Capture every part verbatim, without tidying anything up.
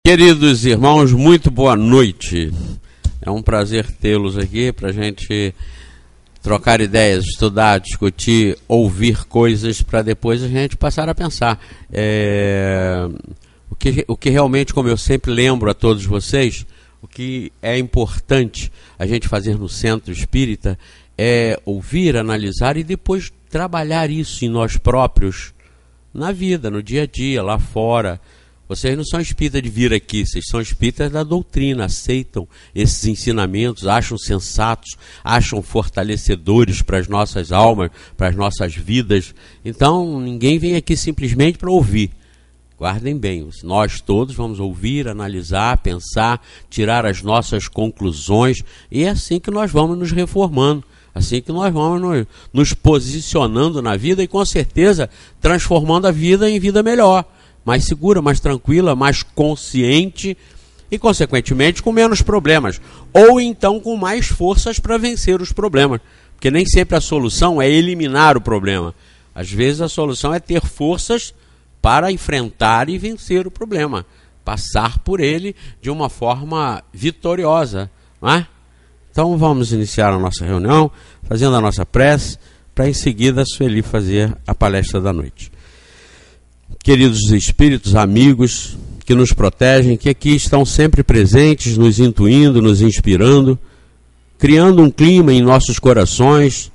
Queridos irmãos, muito boa noite. É um prazer tê-los aqui para a gente trocar ideias, estudar, discutir, ouvir coisas para depois a gente passar a pensar. É, o, que, o que realmente, como eu sempre lembro a todos vocês, o que é importante a gente fazer no Centro Espírita é ouvir, analisar e depois trabalhar isso em nós próprios, na vida, no dia a dia, lá fora. Vocês não são espíritas de vir aqui, vocês são espíritas da doutrina, aceitam esses ensinamentos, acham sensatos, acham fortalecedores para as nossas almas, para as nossas vidas. Então, ninguém vem aqui simplesmente para ouvir. Guardem bem, nós todos vamos ouvir, analisar, pensar, tirar as nossas conclusões, e é assim que nós vamos nos reformando, assim que nós vamos nos, nos posicionando na vida e com certeza transformando a vida em vida melhor, mais segura, mais tranquila, mais consciente e, consequentemente, com menos problemas. Ou então com mais forças para vencer os problemas. Porque nem sempre a solução é eliminar o problema. Às vezes a solução é ter forças para enfrentar e vencer o problema. Passar por ele de uma forma vitoriosa. Não é? Então vamos iniciar a nossa reunião, fazendo a nossa prece, para em seguida a Sueli fazer a palestra da noite. Queridos espíritos, amigos que nos protegem, que aqui estão sempre presentes, nos intuindo, nos inspirando, criando um clima em nossos corações,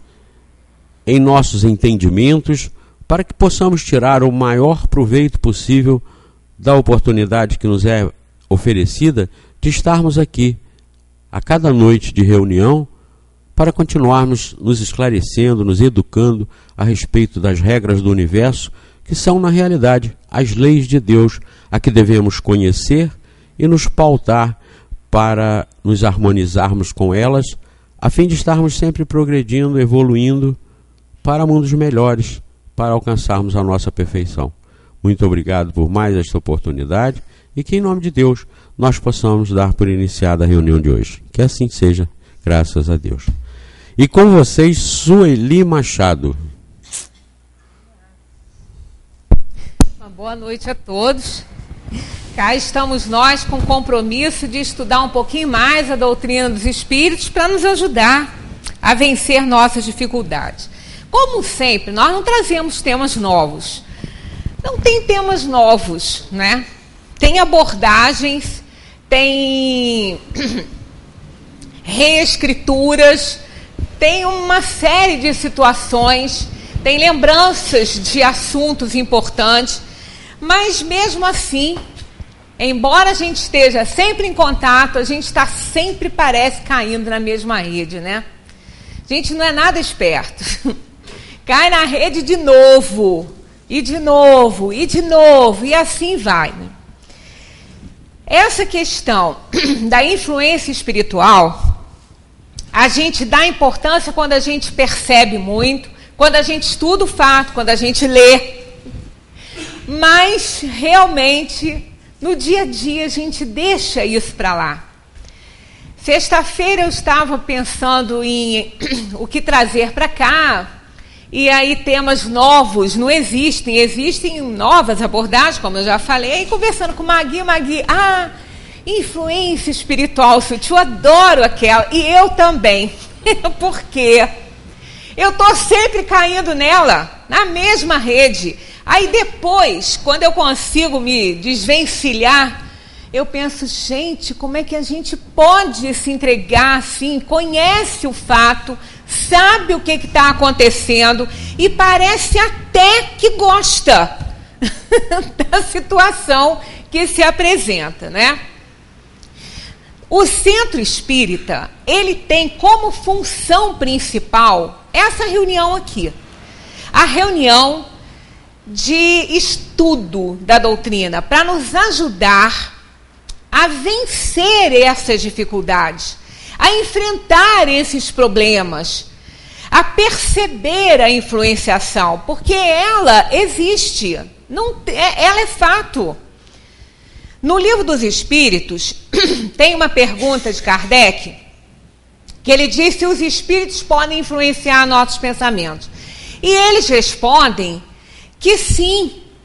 em nossos entendimentos, para que possamos tirar o maior proveito possível da oportunidade que nos é oferecida de estarmos aqui, a cada noite de reunião, para continuarmos nos esclarecendo, nos educando a respeito das regras do universo, que são, na realidade, as leis de Deus, a que devemos conhecer e nos pautar para nos harmonizarmos com elas, a fim de estarmos sempre progredindo, evoluindo para mundos melhores, para alcançarmos a nossa perfeição. Muito obrigado por mais esta oportunidade e que, em nome de Deus, nós possamos dar por iniciada a reunião de hoje. Que assim seja, graças a Deus. E com vocês, Sueli Machado. Boa noite a todos. Cá estamos nós com o compromisso de estudar um pouquinho mais a doutrina dos espíritos para nos ajudar a vencer nossas dificuldades. Como sempre, nós não trazemos temas novos. Não tem temas novos, né? Tem abordagens, tem reescrituras, tem uma série de situações, tem lembranças de assuntos importantes. Mas mesmo assim, embora a gente esteja sempre em contato, a gente está sempre, parece, caindo na mesma rede, né? A gente não é nada esperto. Cai na rede de novo, e de novo, e de novo, e assim vai, né? Essa questão da influência espiritual, a gente dá importância quando a gente percebe muito, quando a gente estuda o fato, quando a gente lê. Mas, realmente, no dia a dia, a gente deixa isso para lá. Sexta-feira eu estava pensando em o que trazer para cá, e aí temas novos não existem, existem novas abordagens, como eu já falei, e conversando com o Magui, Magui, ah, influência espiritual sutil, eu adoro aquela, e eu também. Por quê? Eu estou sempre caindo nela, na mesma rede. Aí depois, quando eu consigo me desvencilhar, eu penso, gente, como é que a gente pode se entregar assim, conhece o fato, sabe o que está acontecendo e parece até que gosta da situação que se apresenta, né? O Centro Espírita, ele tem como função principal essa reunião aqui. A reunião de estudo da doutrina, para nos ajudar a vencer essas dificuldades, a enfrentar esses problemas, a perceber a influenciação, porque ela existe, não, ela é fato. No Livro dos Espíritos, tem uma pergunta de Kardec, que ele diz se os espíritos podem influenciar nossos pensamentos. E eles respondem que sim,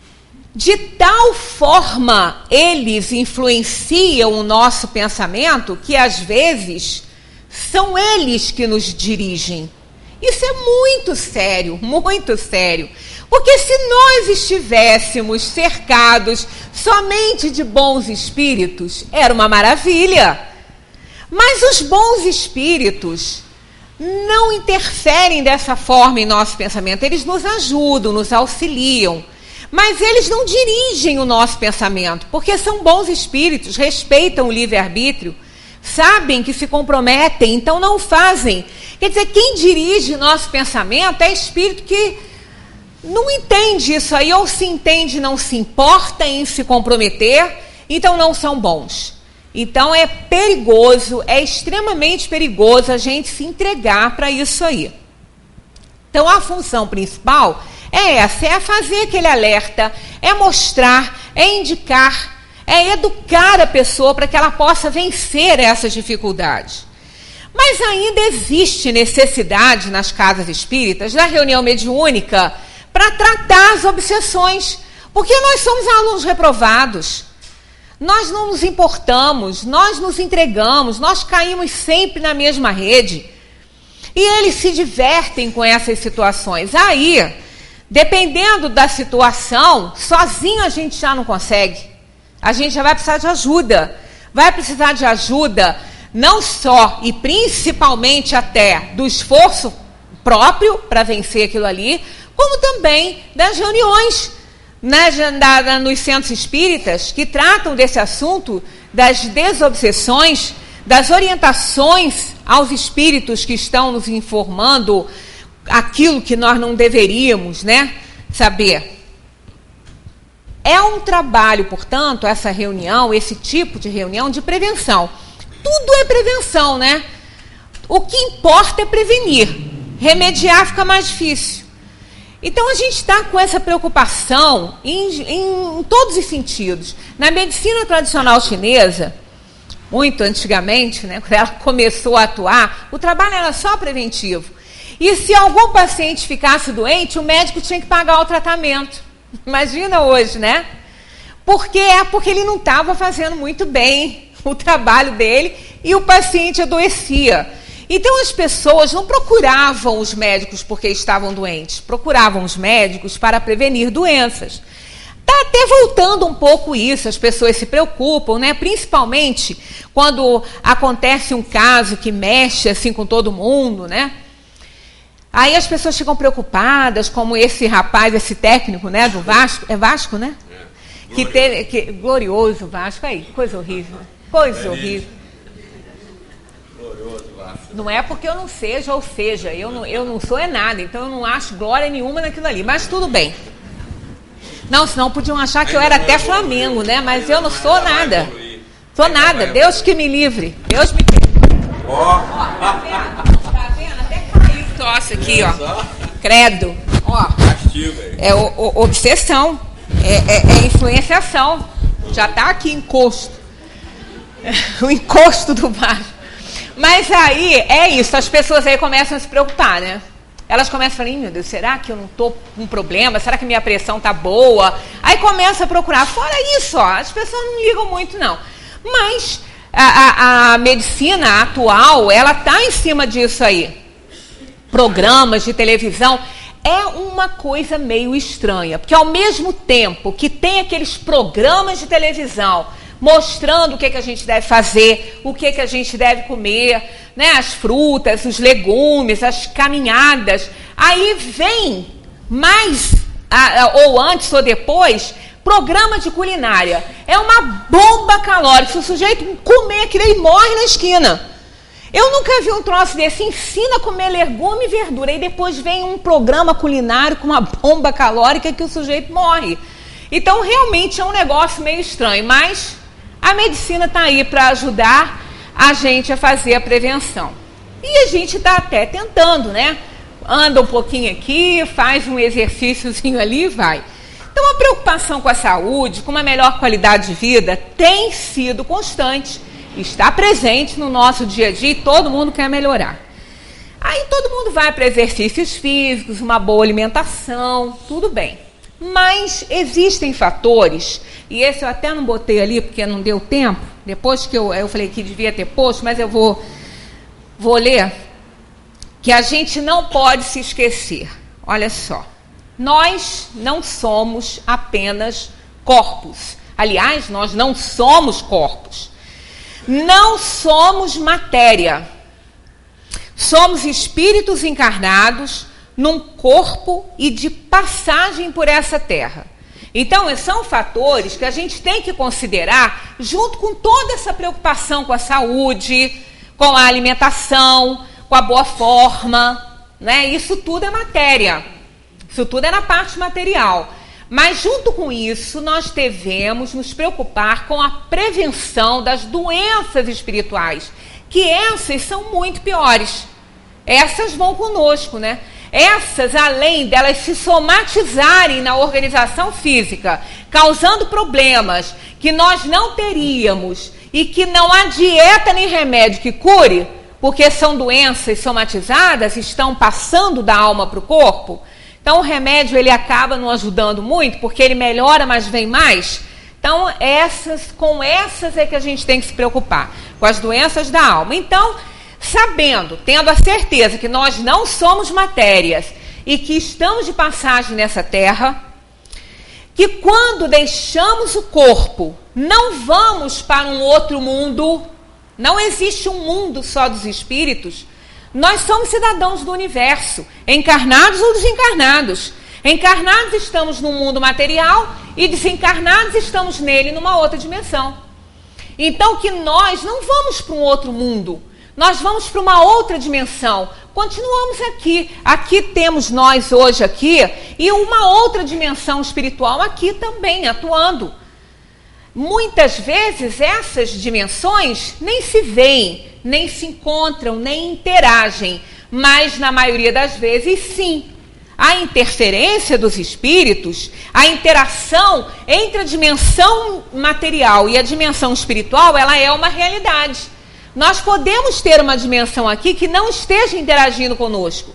de tal forma eles influenciam o nosso pensamento que, às vezes, são eles que nos dirigem. Isso é muito sério, muito sério. Porque se nós estivéssemos cercados somente de bons espíritos, era uma maravilha. Mas os bons espíritos não interferem dessa forma em nosso pensamento. Eles nos ajudam, nos auxiliam. Mas eles não dirigem o nosso pensamento, porque são bons espíritos, respeitam o livre-arbítrio, sabem que se comprometem, então não fazem. Quer dizer, quem dirige nosso pensamento é espírito que não entende isso aí, ou se entende, não se importa em se comprometer, então não são bons. Então é perigoso, é extremamente perigoso a gente se entregar para isso aí. Então a função principal é essa, é fazer aquele alerta, é mostrar, é indicar, é educar a pessoa para que ela possa vencer essas dificuldades. Mas ainda existe necessidade nas casas espíritas, da reunião mediúnica, para tratar as obsessões, porque nós somos alunos reprovados, nós não nos importamos, nós nos entregamos, nós caímos sempre na mesma rede, e eles se divertem com essas situações. Aí, dependendo da situação, sozinho a gente já não consegue. A gente já vai precisar de ajuda. Vai precisar de ajuda, não só e principalmente até do esforço próprio para vencer aquilo ali, como também das reuniões, né, da, da, nos centros espíritas, que tratam desse assunto, das desobsessões, das orientações aos espíritos que estão nos informando aquilo que nós não deveríamos, né, saber. É um trabalho, portanto, essa reunião, esse tipo de reunião de prevenção. Tudo é prevenção, né? O que importa é prevenir. Remediar fica mais difícil. Então, a gente está com essa preocupação em, em, em todos os sentidos. Na medicina tradicional chinesa, muito antigamente, né, quando ela começou a atuar, o trabalho era só preventivo. E se algum paciente ficasse doente, o médico tinha que pagar o tratamento. Imagina hoje, né? Porque é porque ele não estava fazendo muito bem o trabalho dele e o paciente adoecia. Então as pessoas não procuravam os médicos porque estavam doentes, procuravam os médicos para prevenir doenças. Está até voltando um pouco isso, as pessoas se preocupam, né? Principalmente quando acontece um caso que mexe assim com todo mundo, né? Aí as pessoas ficam preocupadas, como esse rapaz, esse técnico, né, do Vasco, é Vasco, né? É, que teve, que, glorioso Vasco, aí, coisa horrível, coisa é horrível. Glorioso Vasco. Não é porque eu não seja, ou seja, eu não, eu não sou é nada, então eu não acho glória nenhuma naquilo ali, mas tudo bem. Não, senão podiam achar que eu era até Flamengo, né, mas eu não sou nada, sou nada, Deus que me livre, Deus me livre. Ó, tá vendo? Tá vendo? Até troço aqui, ó. Credo. Ó. É o, o, obsessão. É, é, é influenciação. Já está aqui encosto. O encosto do baixo. Mas aí é isso. As pessoas aí começam a se preocupar, né? Elas começam a falar, meu Deus, será que eu não estou com um problema? Será que minha pressão está boa? Aí começa a procurar. Fora isso, ó, as pessoas não ligam muito, não. Mas a, a, a medicina atual, ela está em cima disso aí. Programas de televisão, é uma coisa meio estranha, porque ao mesmo tempo que tem aqueles programas de televisão mostrando o que, que a gente deve fazer, o que, que a gente deve comer, né, as frutas, os legumes, as caminhadas, aí vem mais, ou antes ou depois, programa de culinária. É uma bomba calórica, se o sujeito comer aquilo, ele morre na esquina. Eu nunca vi um troço desse, ensina a comer legume e verdura, e depois vem um programa culinário com uma bomba calórica que o sujeito morre. Então, realmente é um negócio meio estranho, mas a medicina está aí para ajudar a gente a fazer a prevenção. E a gente está até tentando, né? Anda um pouquinho aqui, faz um exercíciozinho ali e vai. Então, a preocupação com a saúde, com uma melhor qualidade de vida, tem sido constante. Está presente no nosso dia a dia e todo mundo quer melhorar. Aí todo mundo vai para exercícios físicos, uma boa alimentação, tudo bem. Mas existem fatores, e esse eu até não botei ali porque não deu tempo, depois que eu, eu falei que devia ter posto, mas eu vou, vou ler, que a gente não pode se esquecer. Olha só, nós não somos apenas corpos. Aliás, nós não somos corpos. Não somos matéria. Somos espíritos encarnados num corpo e de passagem por essa terra. Então, são fatores que a gente tem que considerar junto com toda essa preocupação com a saúde, com a alimentação, com a boa forma, né? Isso tudo é matéria. Isso tudo é na parte material. Mas, junto com isso, nós devemos nos preocupar com a prevenção das doenças espirituais, que essas são muito piores. Essas vão conosco, né? Essas, além delas se somatizarem na organização física, causando problemas que nós não teríamos e que não há dieta nem remédio que cure, porque são doenças somatizadas, estão passando da alma para o corpo. Então, o remédio ele acaba não ajudando muito, porque ele melhora, mas vem mais. Então, essas, com essas é que a gente tem que se preocupar, com as doenças da alma. Então, sabendo, tendo a certeza que nós não somos matérias e que estamos de passagem nessa terra, que quando deixamos o corpo, não vamos para um outro mundo, não existe um mundo só dos espíritos, nós somos cidadãos do universo, encarnados ou desencarnados. Encarnados estamos num mundo material e desencarnados estamos nele numa outra dimensão. Então que nós não vamos para um outro mundo, nós vamos para uma outra dimensão. Continuamos aqui. Aqui temos nós hoje aqui e uma outra dimensão espiritual aqui também atuando. Muitas vezes essas dimensões nem se veem, nem se encontram, nem interagem. Mas na maioria das vezes sim. A interferência dos espíritos, a interação entre a dimensão material e a dimensão espiritual, ela é uma realidade. Nós podemos ter uma dimensão aqui que não esteja interagindo conosco,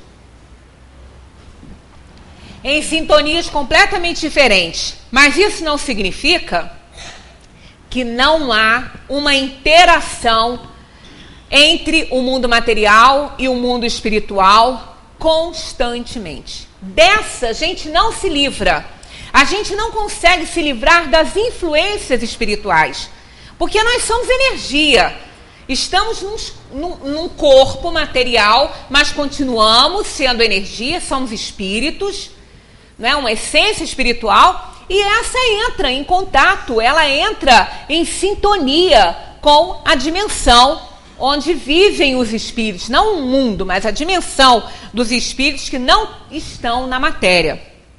em sintonias completamente diferentes. Mas isso não significa que não há uma interação entre o mundo material e o mundo espiritual constantemente. Dessa a gente não se livra. A gente não consegue se livrar das influências espirituais, porque nós somos energia. Estamos num, num, num corpo material, mas continuamos sendo energia, somos espíritos, não é? Uma essência espiritual, e essa entra em contato, ela entra em sintonia com a dimensão onde vivem os espíritos, não o mundo, mas a dimensão dos espíritos que não estão na matéria.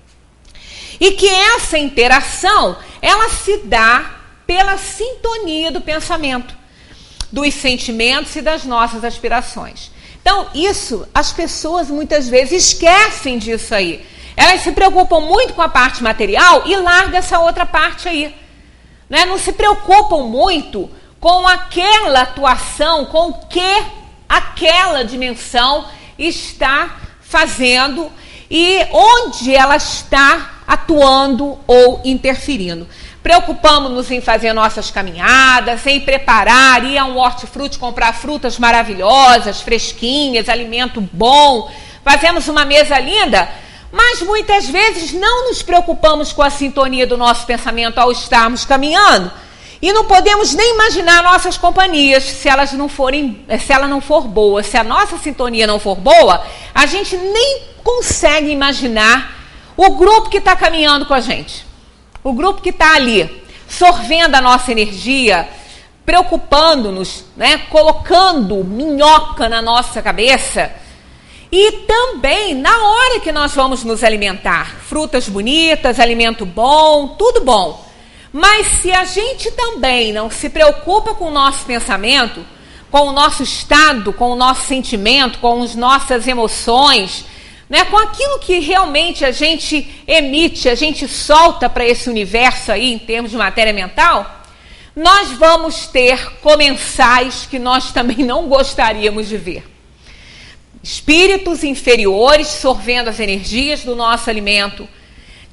E que essa interação, ela se dá pela sintonia do pensamento, dos sentimentos e das nossas aspirações. Então, isso, as pessoas muitas vezes esquecem disso aí. Elas se preocupam muito com a parte material e largam essa outra parte aí. Né? Não se preocupam muito com aquela atuação, com o que aquela dimensão está fazendo e onde ela está atuando ou interferindo. Preocupamos-nos em fazer nossas caminhadas, em preparar, ir a um hortifruti, comprar frutas maravilhosas, fresquinhas, alimento bom, fazemos uma mesa linda, mas muitas vezes não nos preocupamos com a sintonia do nosso pensamento ao estarmos caminhando e não podemos nem imaginar nossas companhias se elas não forem, se ela não for boa, se a nossa sintonia não for boa, a gente nem consegue imaginar o grupo que está caminhando com a gente. O grupo que está ali, sorvendo a nossa energia, preocupando-nos, né, colocando minhoca na nossa cabeça. E também na hora que nós vamos nos alimentar. Frutas bonitas, alimento bom, tudo bom. Mas se a gente também não se preocupa com o nosso pensamento, com o nosso estado, com o nosso sentimento, com as nossas emoções, né, com aquilo que realmente a gente emite, a gente solta para esse universo aí em termos de matéria mental, nós vamos ter comensais que nós também não gostaríamos de ver. Espíritos inferiores sorvendo as energias do nosso alimento,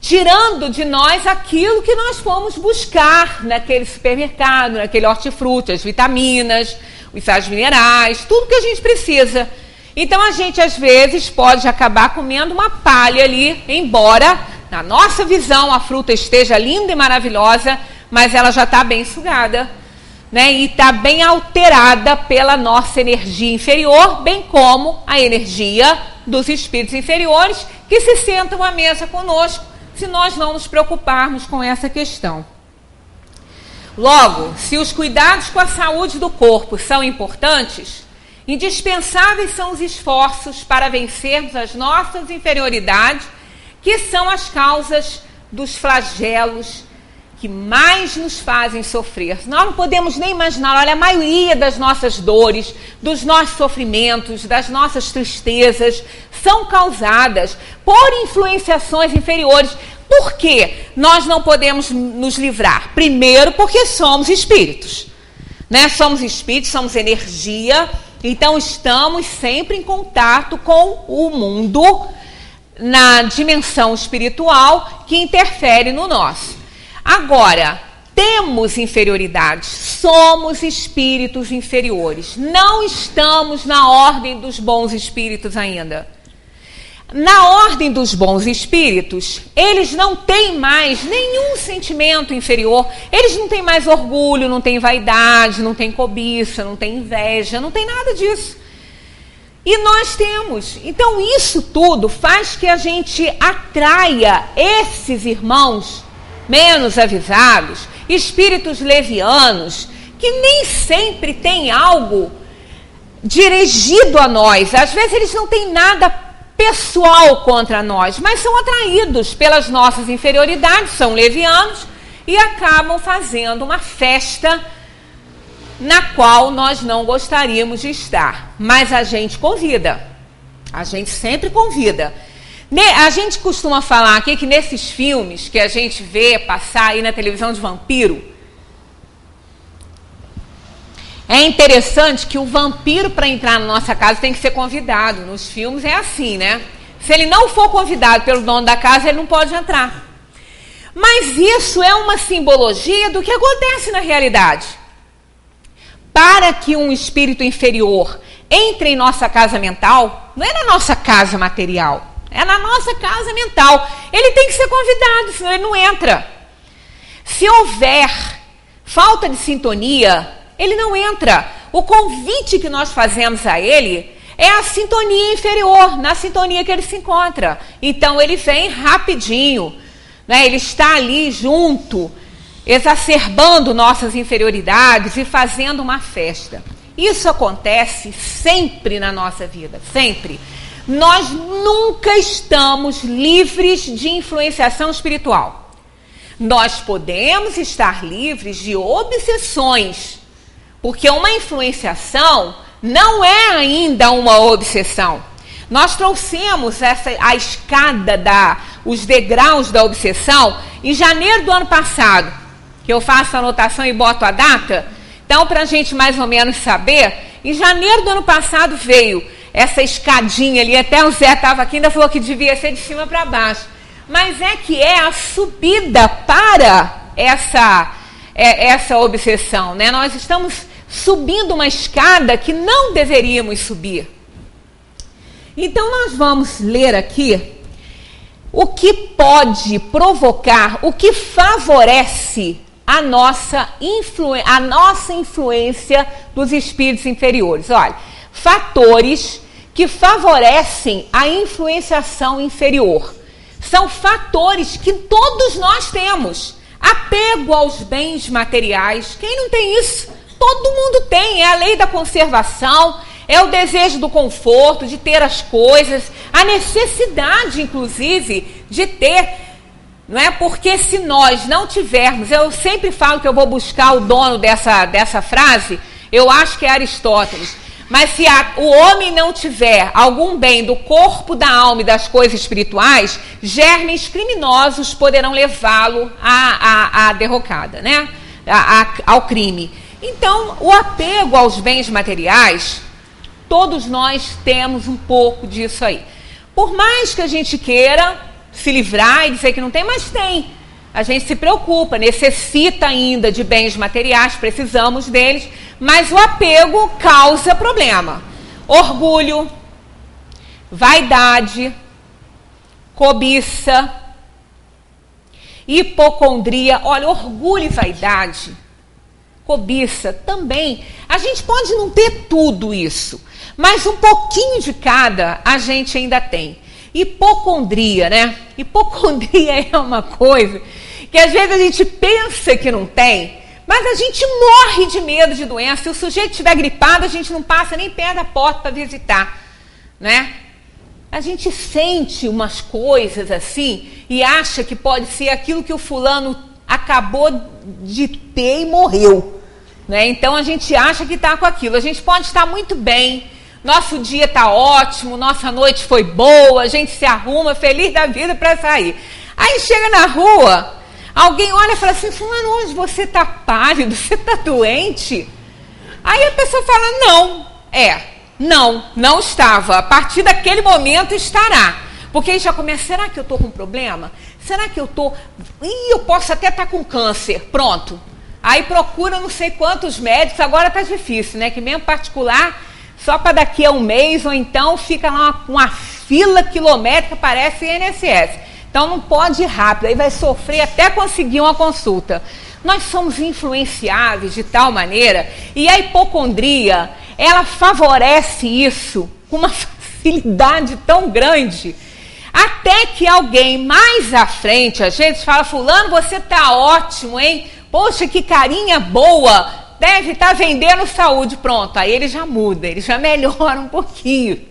tirando de nós aquilo que nós fomos buscar naquele supermercado, naquele hortifruti, as vitaminas, os sais minerais, tudo que a gente precisa. Então a gente às vezes pode acabar comendo uma palha ali, embora na nossa visão a fruta esteja linda e maravilhosa, mas ela já está bem sugada, né? E está bem alterada pela nossa energia inferior, bem como a energia dos espíritos inferiores que se sentam à mesa conosco, se nós não nos preocuparmos com essa questão. Logo, se os cuidados com a saúde do corpo são importantes, indispensáveis são os esforços para vencermos as nossas inferioridades, que são as causas dos flagelos que mais nos fazem sofrer. Nós não podemos nem imaginar, olha, a maioria das nossas dores, dos nossos sofrimentos, das nossas tristezas, são causadas por influenciações inferiores. Por que nós não podemos nos livrar? Primeiro, porque somos espíritos, né? Somos espíritos, somos energia, então estamos sempre em contato com o mundo na dimensão espiritual que interfere no nosso. Agora, temos inferioridade, somos espíritos inferiores, não estamos na ordem dos bons espíritos ainda. Na ordem dos bons espíritos, eles não têm mais nenhum sentimento inferior, eles não têm mais orgulho, não têm vaidade, não têm cobiça, não têm inveja, não tem nada disso. E nós temos. Então isso tudo faz que a gente atraia esses irmãos menos avisados, espíritos levianos, que nem sempre têm algo dirigido a nós. Às vezes eles não têm nada pessoal contra nós, mas são atraídos pelas nossas inferioridades, são levianos e acabam fazendo uma festa na qual nós não gostaríamos de estar. Mas a gente convida, a gente sempre convida. A gente costuma falar aqui que nesses filmes que a gente vê passar aí na televisão de vampiro, é interessante que o vampiro, para entrar na nossa casa, tem que ser convidado. Nos filmes é assim, né? Se ele não for convidado pelo dono da casa, ele não pode entrar. Mas isso é uma simbologia do que acontece na realidade. Para que um espírito inferior entre em nossa casa mental, não é na nossa casa material, é na nossa casa mental. Ele tem que ser convidado, senão ele não entra. Se houver falta de sintonia, ele não entra. O convite que nós fazemos a ele é a sintonia inferior, na sintonia que ele se encontra. Então ele vem rapidinho, né? Ele está ali junto, exacerbando nossas inferioridades e fazendo uma festa. Isso acontece sempre na nossa vida, sempre. Nós nunca estamos livres de influenciação espiritual. Nós podemos estar livres de obsessões, porque uma influenciação não é ainda uma obsessão. Nós trouxemos essa, a escada, da, os degraus da obsessão em janeiro do ano passado, que eu faço a anotação e boto a data. Então, para a gente mais ou menos saber, em janeiro do ano passado veio essa escadinha ali, até o Zé estava aqui, ainda falou que devia ser de cima para baixo. Mas é que é a subida para essa, é, essa obsessão, né? Nós estamos subindo uma escada que não deveríamos subir. Então nós vamos ler aqui o que pode provocar, o que favorece a nossa, influ, a nossa influência dos espíritos inferiores. Olha, fatores que favorecem a influenciação inferior. São fatores que todos nós temos. Apego aos bens materiais. Quem não tem isso? Todo mundo tem. É a lei da conservação, é o desejo do conforto, de ter as coisas, a necessidade, inclusive, de ter, não é? Porque se nós não tivermos, eu sempre falo que eu vou buscar o dono dessa, dessa frase, eu acho que é Aristóteles. Mas se a, o homem não tiver algum bem do corpo, da alma e das coisas espirituais, germes criminosos poderão levá-lo à, à, à derrocada, né? A, a, ao crime. Então, o apego aos bens materiais, todos nós temos um pouco disso aí. Por mais que a gente queira, se livrar e dizer que não tem, mas tem. A gente se preocupa, necessita ainda de bens materiais, precisamos deles, mas o apego causa problema. Orgulho, vaidade, cobiça, hipocondria. Olha, orgulho e vaidade, cobiça também. A gente pode não ter tudo isso, mas um pouquinho de cada a gente ainda tem. Hipocondria, né? Hipocondria é uma coisa que às vezes a gente pensa que não tem, mas a gente morre de medo de doença. Se o sujeito estiver gripado, a gente não passa nem perto da porta para visitar, né? A gente sente umas coisas assim e acha que pode ser aquilo que o fulano acabou de ter e morreu, né? Então a gente acha que está com aquilo. A gente pode estar muito bem, nosso dia está ótimo, nossa noite foi boa, a gente se arruma feliz da vida para sair. Aí chega na rua, alguém olha e fala assim, fulano, hoje você está pálido, você está doente? Aí a pessoa fala, não, é, não, não estava. A partir daquele momento estará. Porque aí já começa, será que eu estou com problema? Será que eu estou... Ih, eu posso até estar com câncer, pronto. Aí procura não sei quantos médicos, agora está difícil, né? Que mesmo particular, só para daqui a um mês, ou então fica lá uma, uma fila quilométrica, parece I N S S. Então não pode ir rápido, aí vai sofrer até conseguir uma consulta. Nós somos influenciáveis de tal maneira, e a hipocondria, ela favorece isso com uma facilidade tão grande, até que alguém mais à frente, às vezes fala, fulano, você tá ótimo, hein? Poxa, que carinha boa, deve estar vendendo saúde. Pronto, aí ele já muda, ele já melhora um pouquinho.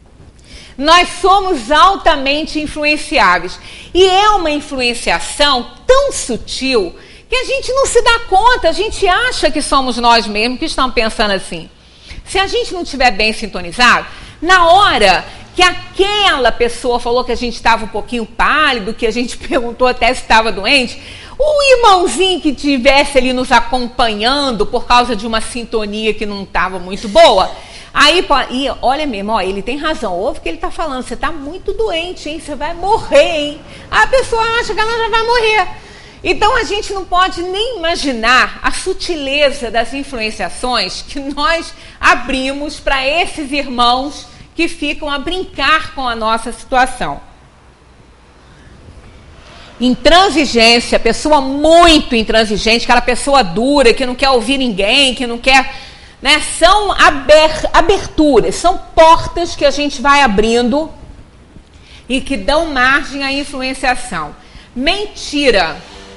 Nós somos altamente influenciáveis. E é uma influenciação tão sutil que a gente não se dá conta, a gente acha que somos nós mesmos que estamos pensando assim. Se a gente não estiver bem sintonizado, na hora que aquela pessoa falou que a gente estava um pouquinho pálido, que a gente perguntou até se estava doente, o irmãozinho que estivesse ali nos acompanhando por causa de uma sintonia que não estava muito boa, aí, e olha mesmo, ó, ele tem razão, ouve o que ele está falando, você está muito doente, hein? Você vai morrer, hein? A pessoa acha que ela já vai morrer. Então a gente não pode nem imaginar a sutileza das influenciações que nós abrimos para esses irmãos que ficam a brincar com a nossa situação. Intransigência, pessoa muito intransigente, aquela pessoa dura, que não quer ouvir ninguém, que não quer... Né, são aber, aberturas, são portas que a gente vai abrindo e que dão margem à influenciação. Mentira.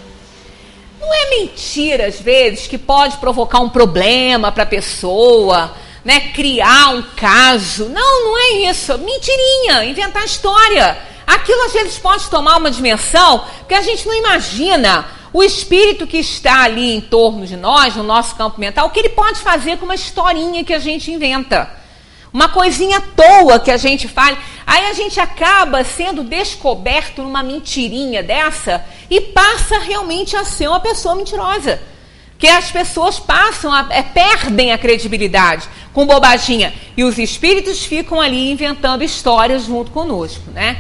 Não é mentira, às vezes, que pode provocar um problema para a pessoa, né, criar um caso. Não, não é isso. Mentirinha, inventar história. Aquilo, às vezes, pode tomar uma dimensão que a gente não imagina. O espírito que está ali em torno de nós, no nosso campo mental, o que ele pode fazer com uma historinha que a gente inventa. Uma coisinha à toa que a gente fala. Aí a gente acaba sendo descoberto numa mentirinha dessa e passa realmente a ser uma pessoa mentirosa. Que as pessoas passam, a, é, perdem a credibilidade com bobaginha. E os espíritos ficam ali inventando histórias junto conosco, né?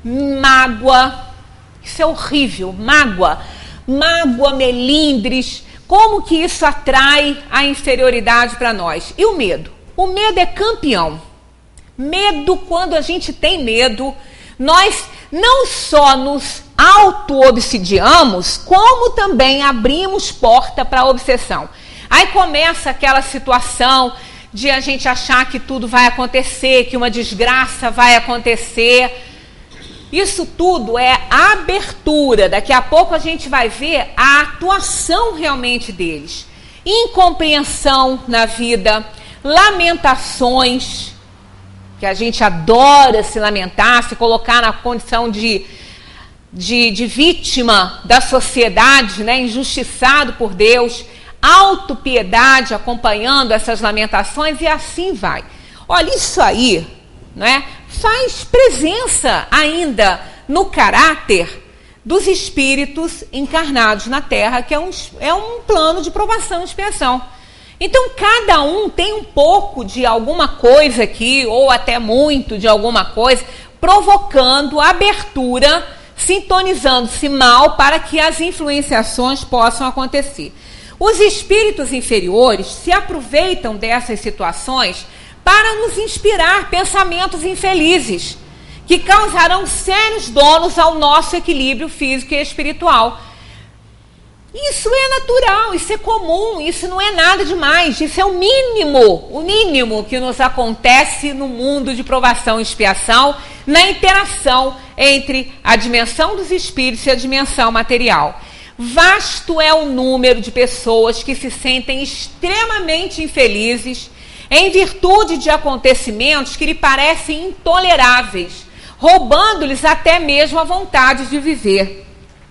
Mágoa, isso é horrível, mágoa. Mágoa, melindres, como que isso atrai a inferioridade para nós? E o medo? O medo é campeão. Medo, quando a gente tem medo, nós não só nos auto-obsidiamos, como também abrimos porta para a obsessão. Aí começa aquela situação de a gente achar que tudo vai acontecer, que uma desgraça vai acontecer. Isso tudo é abertura. Daqui a pouco a gente vai ver a atuação realmente deles. Incompreensão na vida, lamentações, que a gente adora se lamentar, se colocar na condição de, de, de vítima da sociedade, né, injustiçado por Deus, autopiedade acompanhando essas lamentações e assim vai. Olha, isso aí, né, faz presença ainda no caráter dos espíritos encarnados na Terra, que é um, é um plano de provação e expiação. Então, cada um tem um pouco de alguma coisa aqui, ou até muito de alguma coisa, provocando abertura, sintonizando-se mal para que as influenciações possam acontecer. Os espíritos inferiores se aproveitam dessas situações para nos inspirar pensamentos infelizes, que causarão sérios danos ao nosso equilíbrio físico e espiritual. Isso é natural, isso é comum, isso não é nada demais, isso é o mínimo, o mínimo que nos acontece no mundo de provação e expiação, na interação entre a dimensão dos espíritos e a dimensão material. Vasto é o número de pessoas que se sentem extremamente infelizes em virtude de acontecimentos que lhe parecem intoleráveis, roubando-lhes até mesmo a vontade de viver.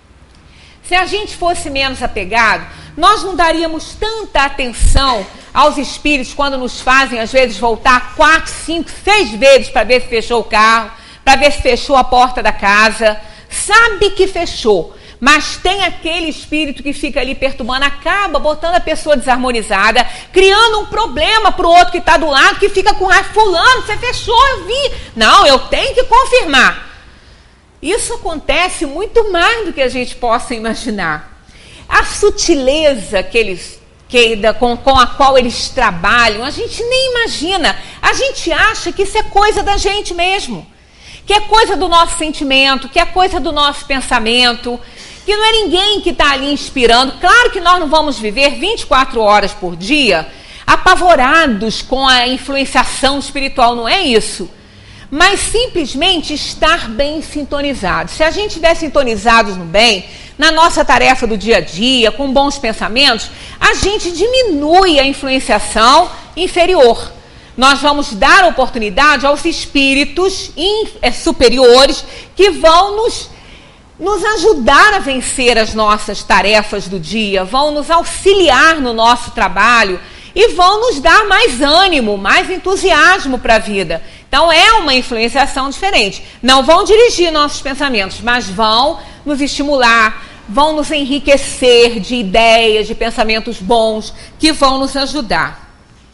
Se a gente fosse menos apegado, nós não daríamos tanta atenção aos espíritos quando nos fazem, às vezes, voltar quatro, cinco, seis vezes para ver se fechou o carro, para ver se fechou a porta da casa. Sabe que fechou, mas tem aquele espírito que fica ali perturbando, acaba botando a pessoa desarmonizada, criando um problema para o outro que está do lado, que fica com raiva. Fulano, você fechou, eu vi. Não, eu tenho que confirmar. Isso acontece muito mais do que a gente possa imaginar. A sutileza que eles, que, com, com a qual eles trabalham, a gente nem imagina. A gente acha que isso é coisa da gente mesmo, que é coisa do nosso sentimento, que é coisa do nosso pensamento, que não é ninguém que está ali inspirando. Claro que nós não vamos viver vinte e quatro horas por dia apavorados com a influenciação espiritual, não é isso. Mas simplesmente estar bem sintonizado. Se a gente estiver sintonizados no bem, na nossa tarefa do dia a dia, com bons pensamentos, a gente diminui a influenciação inferior. Nós vamos dar oportunidade aos espíritos superiores que vão nos, nos ajudar a vencer as nossas tarefas do dia, vão nos auxiliar no nosso trabalho e vão nos dar mais ânimo, mais entusiasmo para a vida. Então é uma influenciação diferente. Não vão dirigir nossos pensamentos, mas vão nos estimular, vão nos enriquecer de ideias, de pensamentos bons, que vão nos ajudar.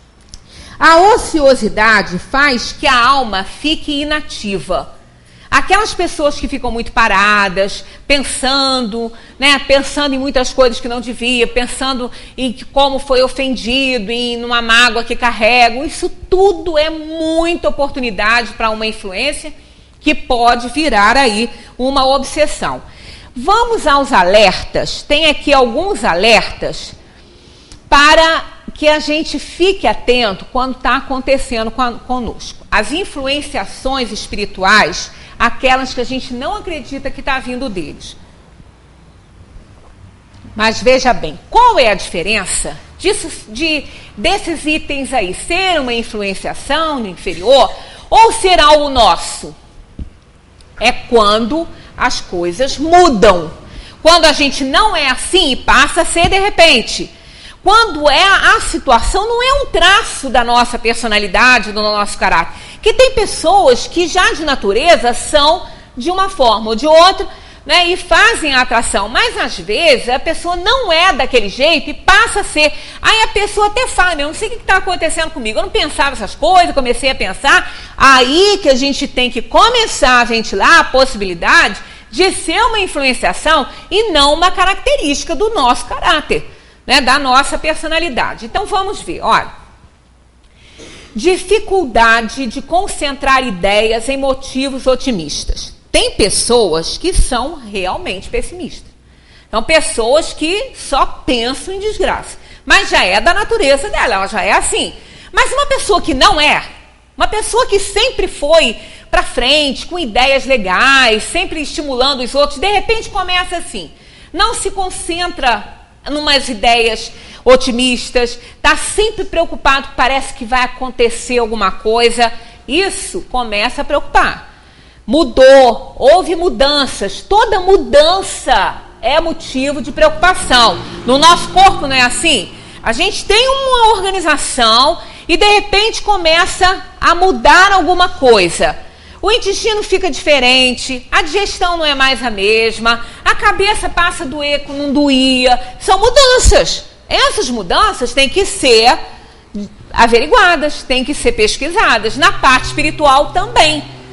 A ociosidade faz que a alma fique inativa. Aquelas pessoas que ficam muito paradas, pensando, né, pensando em muitas coisas que não devia, pensando em como foi ofendido, em uma mágoa que carregam, isso tudo é muita oportunidade para uma influência que pode virar aí uma obsessão. Vamos aos alertas. Tem aqui alguns alertas para que a gente fique atento quando está acontecendo conosco. As influenciações espirituais, aquelas que a gente não acredita que está vindo deles. Mas veja bem, qual é a diferença disso, de, desses itens aí? Ser uma influenciação no inferior ou ser algo nosso? É quando as coisas mudam. Quando a gente não é assim e passa a ser de repente. Quando é a situação, não é um traço da nossa personalidade, do nosso caráter. Que tem pessoas que já de natureza são de uma forma ou de outra, né, e fazem a atração. Mas às vezes a pessoa não é daquele jeito e passa a ser. Aí a pessoa até fala, eu não sei o que está acontecendo comigo. Eu não pensava essas coisas, comecei a pensar. Aí que a gente tem que começar a ventilar a possibilidade de ser uma influenciação e não uma característica do nosso caráter. Né, da nossa personalidade. Então vamos ver, olha. Dificuldade de concentrar ideias em motivos otimistas. Tem pessoas que são realmente pessimistas. São pessoas que só pensam em desgraça. Mas já é da natureza dela, ela já é assim. Mas uma pessoa que não é, uma pessoa que sempre foi para frente, com ideias legais, sempre estimulando os outros, de repente começa assim, não se concentra numas ideias otimistas, está sempre preocupado, parece que vai acontecer alguma coisa, isso começa a preocupar. Mudou, houve mudanças, toda mudança é motivo de preocupação. No nosso corpo não é assim? A gente tem uma organização e de repente começa a mudar alguma coisa. O intestino fica diferente, a digestão não é mais a mesma, a cabeça passa a doer quando não doía. São mudanças. Essas mudanças têm que ser averiguadas, têm que ser pesquisadas. Na parte espiritual também.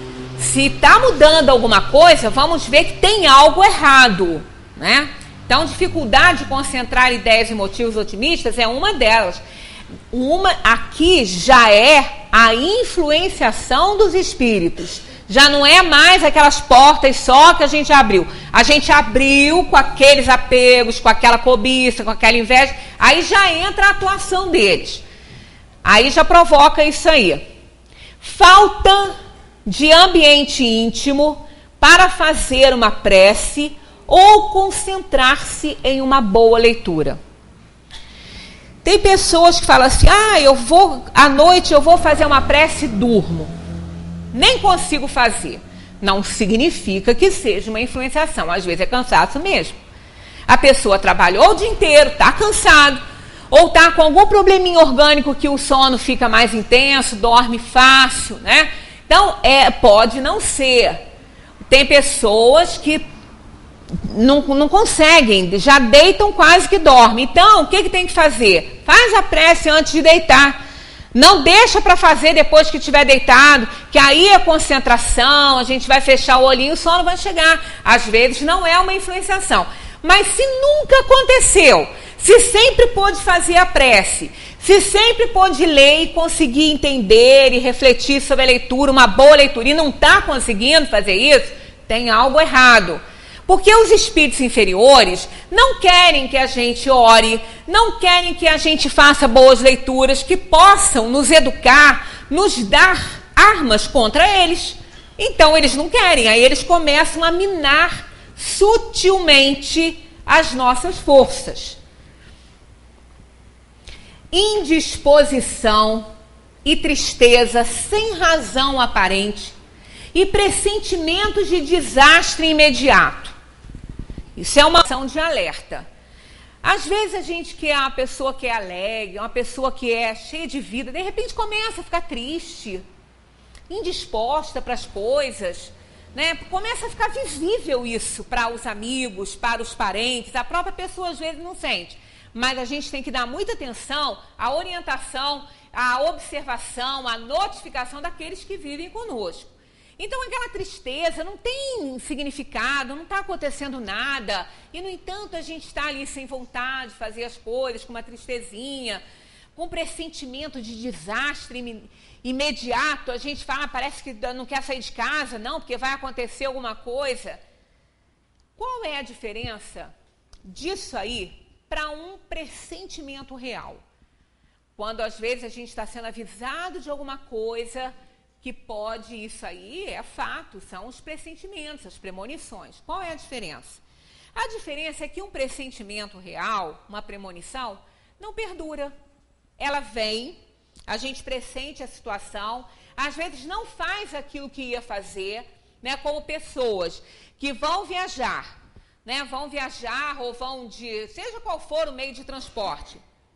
Se está mudando alguma coisa, vamos ver que tem algo errado, né? Então, dificuldade de concentrar ideias e motivos otimistas é uma delas. Uma aqui já é a influenciação dos espíritos. Já não é mais aquelas portas só que a gente abriu. A gente abriu com aqueles apegos, com aquela cobiça, com aquela inveja. Aí já entra a atuação deles. Aí já provoca isso aí. Falta de ambiente íntimo para fazer uma prece ou concentrar-se em uma boa leitura. Tem pessoas que falam assim, ah, eu vou, à noite eu vou fazer uma prece e durmo. Nem consigo fazer. Não significa que seja uma influenciação. Às vezes é cansaço mesmo. A pessoa trabalhou o dia inteiro, está cansado, ou está com algum probleminha orgânico que o sono fica mais intenso, dorme fácil, né? Então, é, pode não ser. Tem pessoas que não, não conseguem, já deitam quase que dormem. Então, o que, que tem que fazer? Faz a prece antes de deitar. Não deixa para fazer depois que estiver deitado, que aí é concentração, a gente vai fechar o olhinho, o sono vai chegar. Às vezes não é uma influenciação. Mas se nunca aconteceu, se sempre pôde fazer a prece, se sempre pôde ler e conseguir entender e refletir sobre a leitura, uma boa leitura, e não está conseguindo fazer isso, tem algo errado. Porque os espíritos inferiores não querem que a gente ore, não querem que a gente faça boas leituras que possam nos educar, nos dar armas contra eles. Então eles não querem, aí eles começam a minar sutilmente as nossas forças. Indisposição e tristeza sem razão aparente e pressentimentos de desastre imediato. Isso é uma ação de alerta. Às vezes a gente que é uma pessoa que é alegre, uma pessoa que é cheia de vida, de repente começa a ficar triste, indisposta para as coisas, né? Começa a ficar visível isso para os amigos, para os parentes, a própria pessoa às vezes não sente. Mas a gente tem que dar muita atenção à orientação, à observação, à notificação daqueles que vivem conosco. Então, aquela tristeza não tem significado, não está acontecendo nada. E, no entanto, a gente está ali sem vontade de fazer as coisas, com uma tristezinha, com pressentimento de desastre imediato. A gente fala, parece que não quer sair de casa, não, porque vai acontecer alguma coisa. Qual é a diferença disso aí para um pressentimento real? Quando, às vezes, a gente está sendo avisado de alguma coisa que pode, isso aí é fato, são os pressentimentos, as premonições. Qual é a diferença? A diferença é que um pressentimento real, uma premonição, não perdura. Ela vem, a gente pressente a situação, às vezes não faz aquilo que ia fazer, né, como pessoas que vão viajar, né, vão viajar ou vão de, seja qual for o meio de transporte,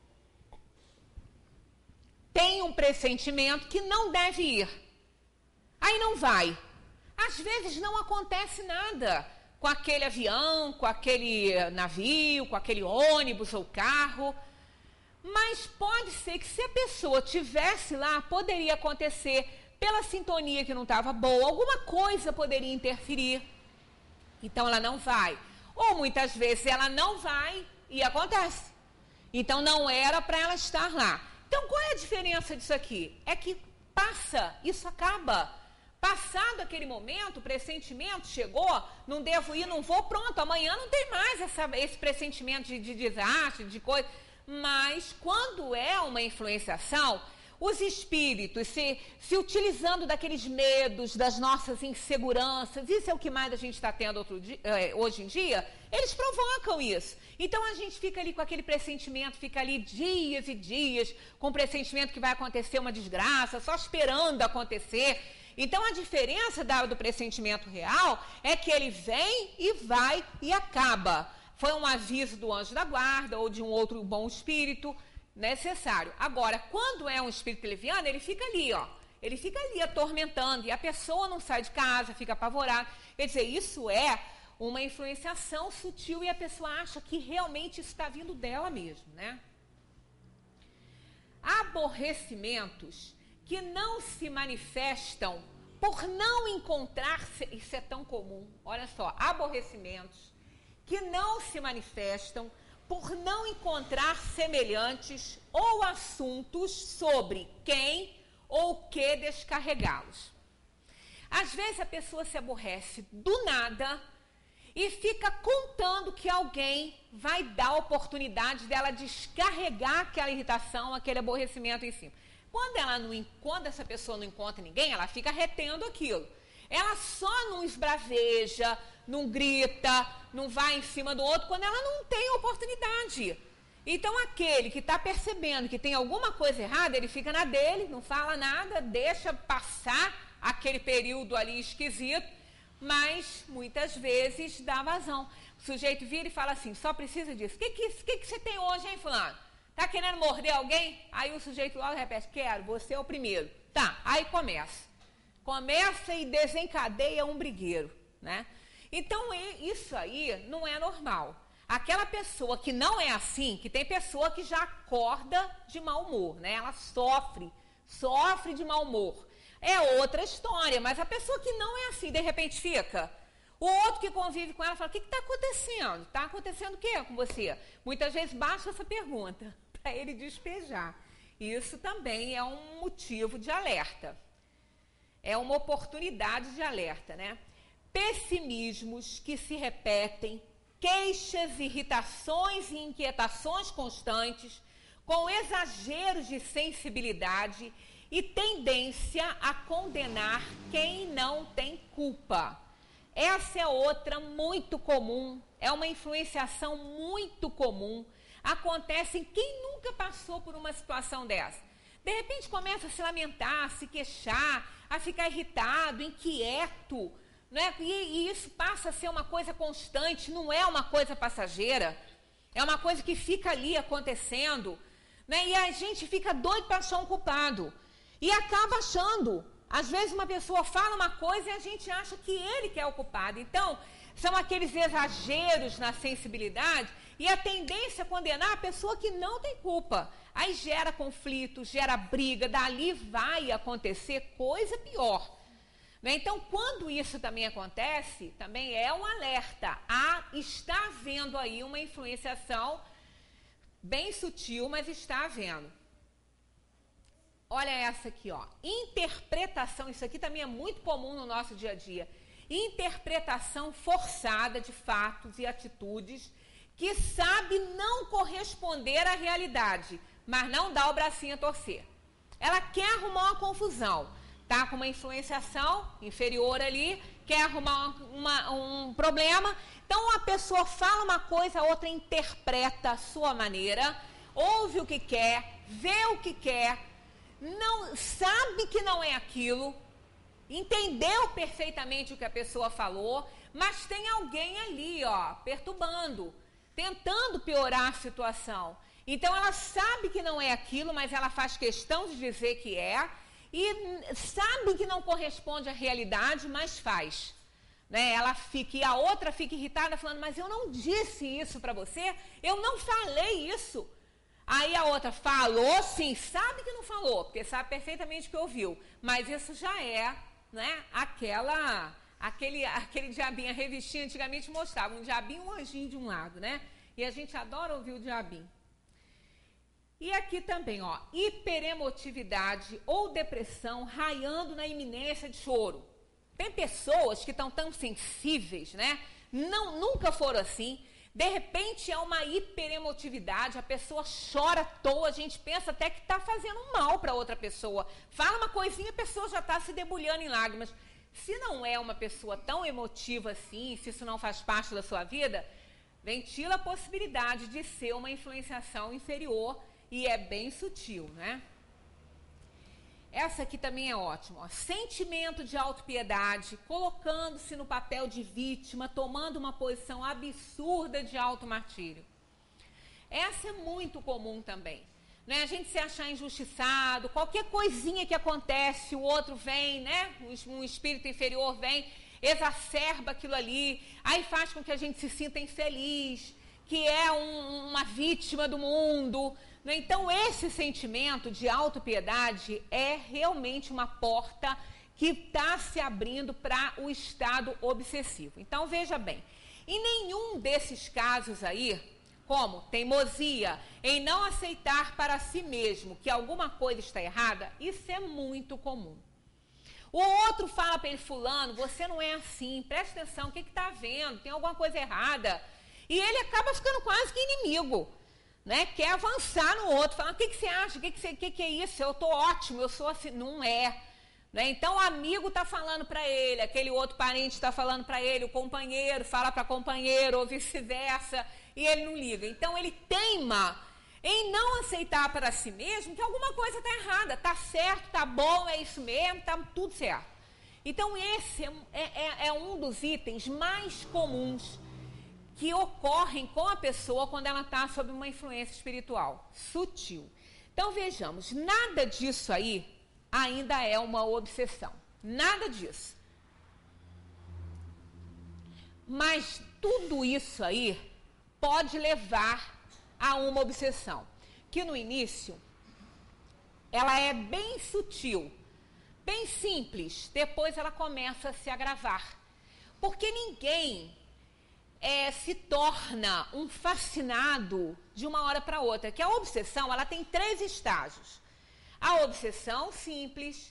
tem um pressentimento que não deve ir. Aí não vai. Às vezes não acontece nada com aquele avião, com aquele navio, com aquele ônibus ou carro. Mas pode ser que se a pessoa tivesse lá, poderia acontecer pela sintonia que não estava boa, alguma coisa poderia interferir. Então ela não vai. Ou muitas vezes ela não vai e acontece. Então não era para ela estar lá. Então qual é a diferença disso aqui? É que passa, isso acaba. Passado aquele momento, o pressentimento chegou, não devo ir, não vou, pronto, amanhã não tem mais essa, esse pressentimento de, de desastre, de coisa. Mas quando é uma influenciação, os espíritos se, se utilizando daqueles medos, das nossas inseguranças, isso é o que mais a gente está tendo outro dia, hoje em dia, eles provocam isso. Então a gente fica ali com aquele pressentimento, fica ali dias e dias, com o pressentimento que vai acontecer uma desgraça, só esperando acontecer. Então, a diferença do pressentimento real é que ele vem e vai e acaba. Foi um aviso do anjo da guarda ou de um outro bom espírito necessário. Agora, quando é um espírito leviano, ele fica ali, ó. Ele fica ali atormentando e a pessoa não sai de casa, fica apavorada. Quer dizer, isso é uma influenciação sutil e a pessoa acha que realmente isso está vindo dela mesmo, né? Aborrecimentos que não se manifestam por não encontrar, isso é tão comum, olha só, aborrecimentos que não se manifestam por não encontrar semelhantes ou assuntos sobre quem ou que descarregá-los. Às vezes a pessoa se aborrece do nada e fica contando que alguém vai dar a oportunidade dela descarregar aquela irritação, aquele aborrecimento em cima. Quando, ela não, quando essa pessoa não encontra ninguém, ela fica retendo aquilo. Ela só não esbraveja, não grita, não vai em cima do outro quando ela não tem oportunidade. Então aquele que está percebendo que tem alguma coisa errada, ele fica na dele, não fala nada, deixa passar aquele período ali esquisito, mas muitas vezes dá vazão. O sujeito vira e fala assim, só precisa disso. O que, que, que, que você tem hoje, hein, fulano? Tá querendo morder alguém? Aí o sujeito logo repete, quero, você é o primeiro. Tá, aí começa. Começa e desencadeia um brigueiro, né? Então, isso aí não é normal. Aquela pessoa que não é assim, que tem pessoa que já acorda de mau humor, né? Ela sofre, sofre de mau humor. É outra história, mas a pessoa que não é assim, de repente fica... O outro que convive com ela fala, o que está acontecendo? Está acontecendo o que com você? Muitas vezes basta essa pergunta para ele despejar. Isso também é um motivo de alerta. É uma oportunidade de alerta, né? Pessimismos que se repetem, queixas, irritações e inquietações constantes, com exageros de sensibilidade e tendência a condenar quem não tem culpa. Essa é outra muito comum, é uma influenciação muito comum. Acontece em quem nunca passou por uma situação dessa. De repente começa a se lamentar, a se queixar, a ficar irritado, inquieto, né? E, e isso passa a ser uma coisa constante, não é uma coisa passageira, é uma coisa que fica ali acontecendo, né? E a gente fica doido para achar um culpado e acaba achando. Às vezes uma pessoa fala uma coisa e a gente acha que ele que é o culpado. Então, são aqueles exageros na sensibilidade e a tendência a condenar a pessoa que não tem culpa. Aí gera conflito, gera briga, dali vai acontecer coisa pior. Né? Então, quando isso também acontece, também é um alerta. Ah, está havendo aí uma influenciação bem sutil, mas está havendo. Olha essa aqui, ó. Interpretação, isso aqui também é muito comum no nosso dia a dia. Interpretação forçada de fatos e atitudes que sabe não corresponder à realidade, mas não dá o bracinho a torcer. Ela quer arrumar uma confusão, tá com uma influenciação inferior ali, quer arrumar uma, um problema. Então a pessoa fala uma coisa, a outra interpreta a sua maneira, ouve o que quer, vê o que quer, não sabe que não é aquilo, entendeu perfeitamente o que a pessoa falou, mas tem alguém ali, ó, perturbando, tentando piorar a situação. Então ela sabe que não é aquilo, mas ela faz questão de dizer que é, e sabe que não corresponde à realidade, mas faz. Né? Ela fica, e a outra fica irritada falando, mas eu não disse isso para você, eu não falei isso. Aí a outra falou sim, sabe que não falou, porque sabe perfeitamente que ouviu. Mas isso já é, né, aquela, aquele, aquele diabinho, a revistinha antigamente mostrava um diabinho e um anjinho de um lado, né? E a gente adora ouvir o diabinho. E aqui também, ó, hiperemotividade ou depressão raiando na iminência de choro. Tem pessoas que estão tão sensíveis, né? Não, nunca foram assim. De repente é uma hiperemotividade, a pessoa chora à toa, a gente pensa até que está fazendo mal para outra pessoa. Fala uma coisinha, a pessoa já está se debulhando em lágrimas. Se não é uma pessoa tão emotiva assim, se isso não faz parte da sua vida, ventila a possibilidade de ser uma influenciação inferior e é bem sutil, né? Essa aqui também é ótima, ó. Sentimento de autopiedade, colocando-se no papel de vítima, tomando uma posição absurda de automartírio. Essa é muito comum também, né? A gente se achar injustiçado, qualquer coisinha que acontece, o outro vem, né? Um espírito inferior vem, exacerba aquilo ali, aí faz com que a gente se sinta infeliz, que é um, uma vítima do mundo. Então esse sentimento de autopiedade é realmente uma porta que está se abrindo para o estado obsessivo. Então, veja bem, em nenhum desses casos aí, como teimosia em não aceitar para si mesmo que alguma coisa está errada, isso é muito comum. O outro fala para ele, fulano, você não é assim, presta atenção, o que está vendo? Tem alguma coisa errada? E ele acaba ficando quase que inimigo, né? Quer avançar no outro, falando, o que, que você acha? O que, que, você, que, que é isso? Eu estou ótimo, eu sou assim. Não é. Né? Então o amigo está falando para ele, aquele outro parente está falando para ele, o companheiro fala para companheiro, ou vice-versa, e ele não liga. Então ele teima em não aceitar para si mesmo que alguma coisa está errada, está certo, está bom, é isso mesmo, está tudo certo. Então esse é, é, é um dos itens mais comuns que ocorrem com a pessoa quando ela está sob uma influência espiritual sutil. Então vejamos, nada disso aí ainda é uma obsessão, nada disso. Mas tudo isso aí pode levar a uma obsessão, que no início ela é bem sutil, bem simples, depois ela começa a se agravar, porque ninguém é, se torna um fascinado de uma hora para outra, que a obsessão ela tem três estágios: a obsessão simples,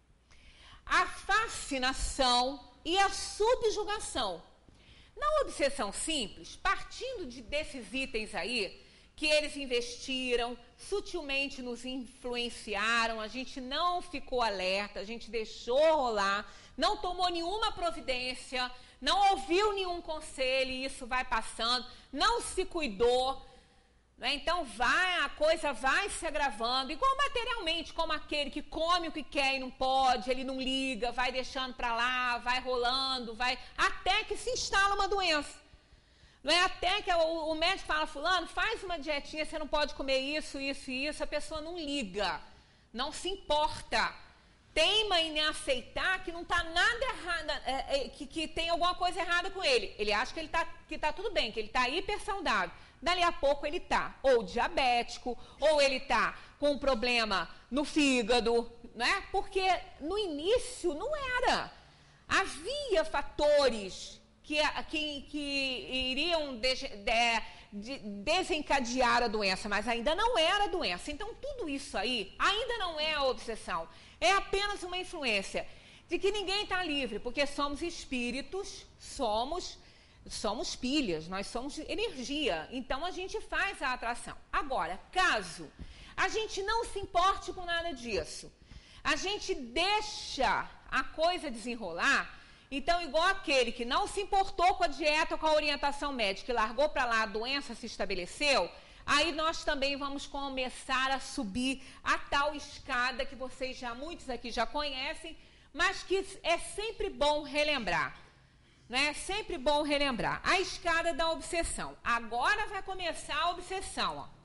a fascinação e a subjugação. Na obsessão simples, partindo de, desses itens aí, que eles investiram, sutilmente nos influenciaram, a gente não ficou alerta, a gente deixou rolar, não tomou nenhuma providência, não ouviu nenhum conselho, e isso vai passando, não se cuidou, né? Então vai, a coisa vai se agravando, igual materialmente, como aquele que come o que quer e não pode, ele não liga, vai deixando para lá, vai rolando, vai até que se instala uma doença. Não é até que o, o médico fala, fulano, faz uma dietinha, você não pode comer isso, isso e isso, a pessoa não liga, não se importa, teima em aceitar que não está nada errado, é, é, que, que tem alguma coisa errada com ele. Ele acha que ele tá, que está tudo bem, que ele está hiper saudável. Dali a pouco ele está ou diabético, ou ele está com um problema no fígado, né? Porque no início não era. Havia fatores que, que, que iriam de, de, de, desencadear a doença, mas ainda não era a doença. Então tudo isso aí ainda não é a obsessão. É apenas uma influência de que ninguém está livre, porque somos espíritos, somos... Somos pilhas, nós somos energia, então a gente faz a atração. Agora, caso a gente não se importe com nada disso, a gente deixa a coisa desenrolar, então igual aquele que não se importou com a dieta ou com a orientação médica e largou para lá, a doença se estabeleceu, aí nós também vamos começar a subir a tal escada que vocês já, muitos aqui já conhecem, mas que é sempre bom relembrar. É sempre bom relembrar. A escada da obsessão. Agora vai começar a obsessão. Ó.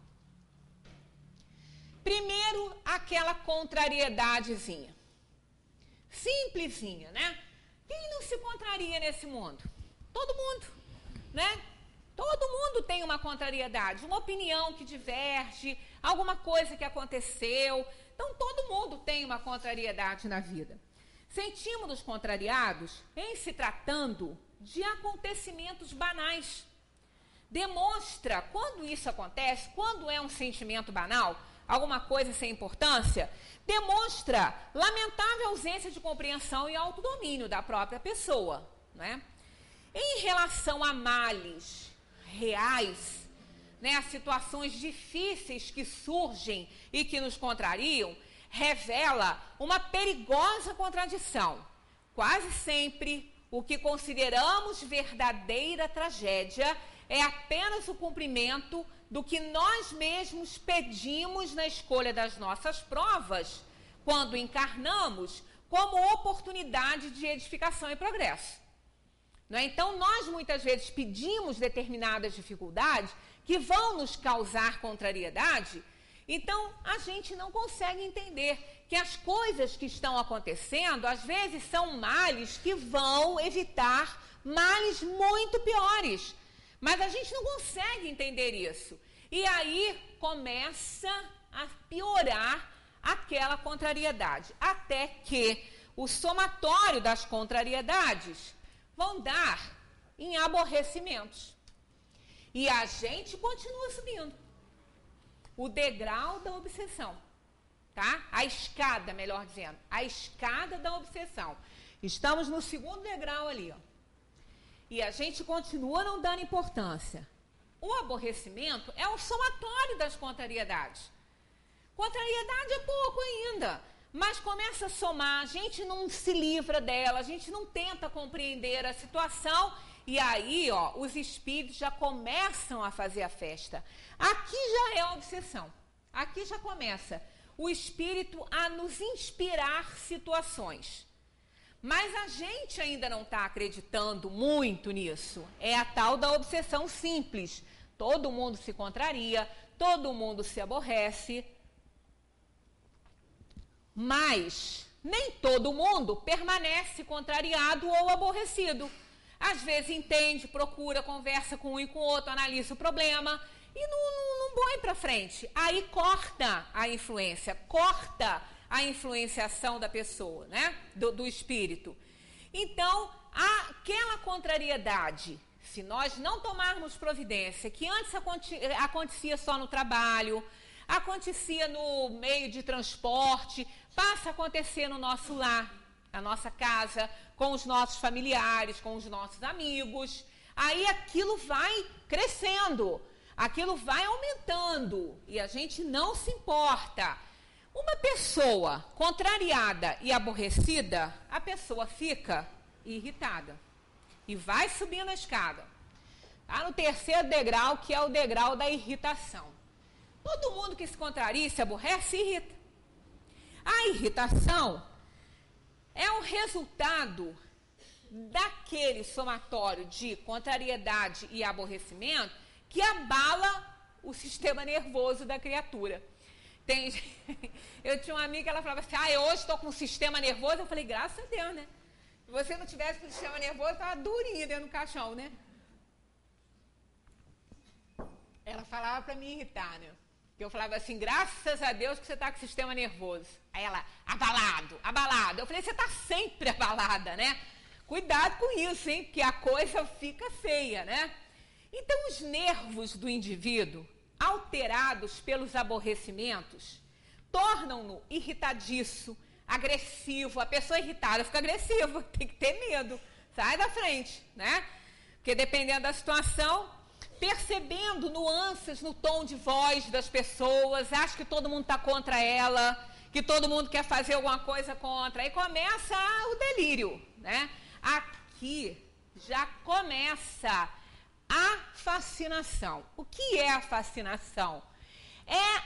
Primeiro, aquela contrariedadezinha. Simplesinha, né? Quem não se contraria nesse mundo? Todo mundo, né? Todo mundo tem uma contrariedade, uma opinião que diverge, alguma coisa que aconteceu. Então, todo mundo tem uma contrariedade na vida. Sentimos-nos contrariados em se tratando de acontecimentos banais. Demonstra, quando isso acontece, quando é um sentimento banal, alguma coisa sem importância, demonstra lamentável ausência de compreensão e autodomínio da própria pessoa, né? Em relação a males reais, né, a situações difíceis que surgem e que nos contrariam, revela uma perigosa contradição. Quase sempre, o que consideramos verdadeira tragédia é apenas o cumprimento do que nós mesmos pedimos na escolha das nossas provas, quando encarnamos como oportunidade de edificação e progresso. Não é? Então, nós muitas vezes pedimos determinadas dificuldades que vão nos causar contrariedade. Então, a gente não consegue entender que as coisas que estão acontecendo, às vezes, são males que vão evitar males muito piores. Mas a gente não consegue entender isso. E aí começa a piorar aquela contrariedade. Até que, o somatório das contrariedades vão dar em aborrecimentos. E a gente continua subindo o degrau da obsessão, tá? A escada, melhor dizendo, a escada da obsessão. Estamos no segundo degrau ali, ó. E a gente continua não dando importância. O aborrecimento é o somatório das contrariedades. Contrariedade é pouco ainda, mas começa a somar, a gente não se livra dela, a gente não tenta compreender a situação, e aí, ó, os espíritos já começam a fazer a festa. Aqui já é a obsessão. Aqui já começa o espírito a nos inspirar situações. Mas a gente ainda não está acreditando muito nisso. É a tal da obsessão simples. Todo mundo se contraria, todo mundo se aborrece. Mas nem todo mundo permanece contrariado ou aborrecido. Às vezes entende, procura, conversa com um e com o outro, analisa o problema e não, não, não põe para frente. Aí corta a influência, corta a influenciação da pessoa, né? Do, do espírito. Então, aquela contrariedade, se nós não tomarmos providência, que antes acontecia só no trabalho, acontecia no meio de transporte, passa a acontecer no nosso lar, na nossa casa, com os nossos familiares, com os nossos amigos, aí aquilo vai crescendo, aquilo vai aumentando e a gente não se importa. Uma pessoa contrariada e aborrecida, a pessoa fica irritada e vai subindo a escada. Está no terceiro degrau, que é o degrau da irritação. Todo mundo que se contraria e se aborrece, se irrita. A irritação é o resultado daquele somatório de contrariedade e aborrecimento que abala o sistema nervoso da criatura. Tem, eu tinha uma amiga que ela falava assim, ah, eu hoje estou com um sistema nervoso. Eu falei, graças a Deus, né? Se você não tivesse com o sistema nervoso, estava durinha dentro do caixão, né? Ela falava para me irritar, né? Eu falava assim, graças a Deus que você está com o sistema nervoso. Aí ela, abalado, abalado. Eu falei, você está sempre abalada, né? Cuidado com isso, hein? Porque a coisa fica feia, né? Então, os nervos do indivíduo, alterados pelos aborrecimentos, tornam-no irritadiço, agressivo. A pessoa irritada fica agressiva, tem que ter medo. Sai da frente, né? Porque dependendo da situação, percebendo nuances no tom de voz das pessoas, acha que todo mundo está contra ela, que todo mundo quer fazer alguma coisa contra. Aí começa o delírio, né? Aqui já começa a fascinação. O que é a fascinação? É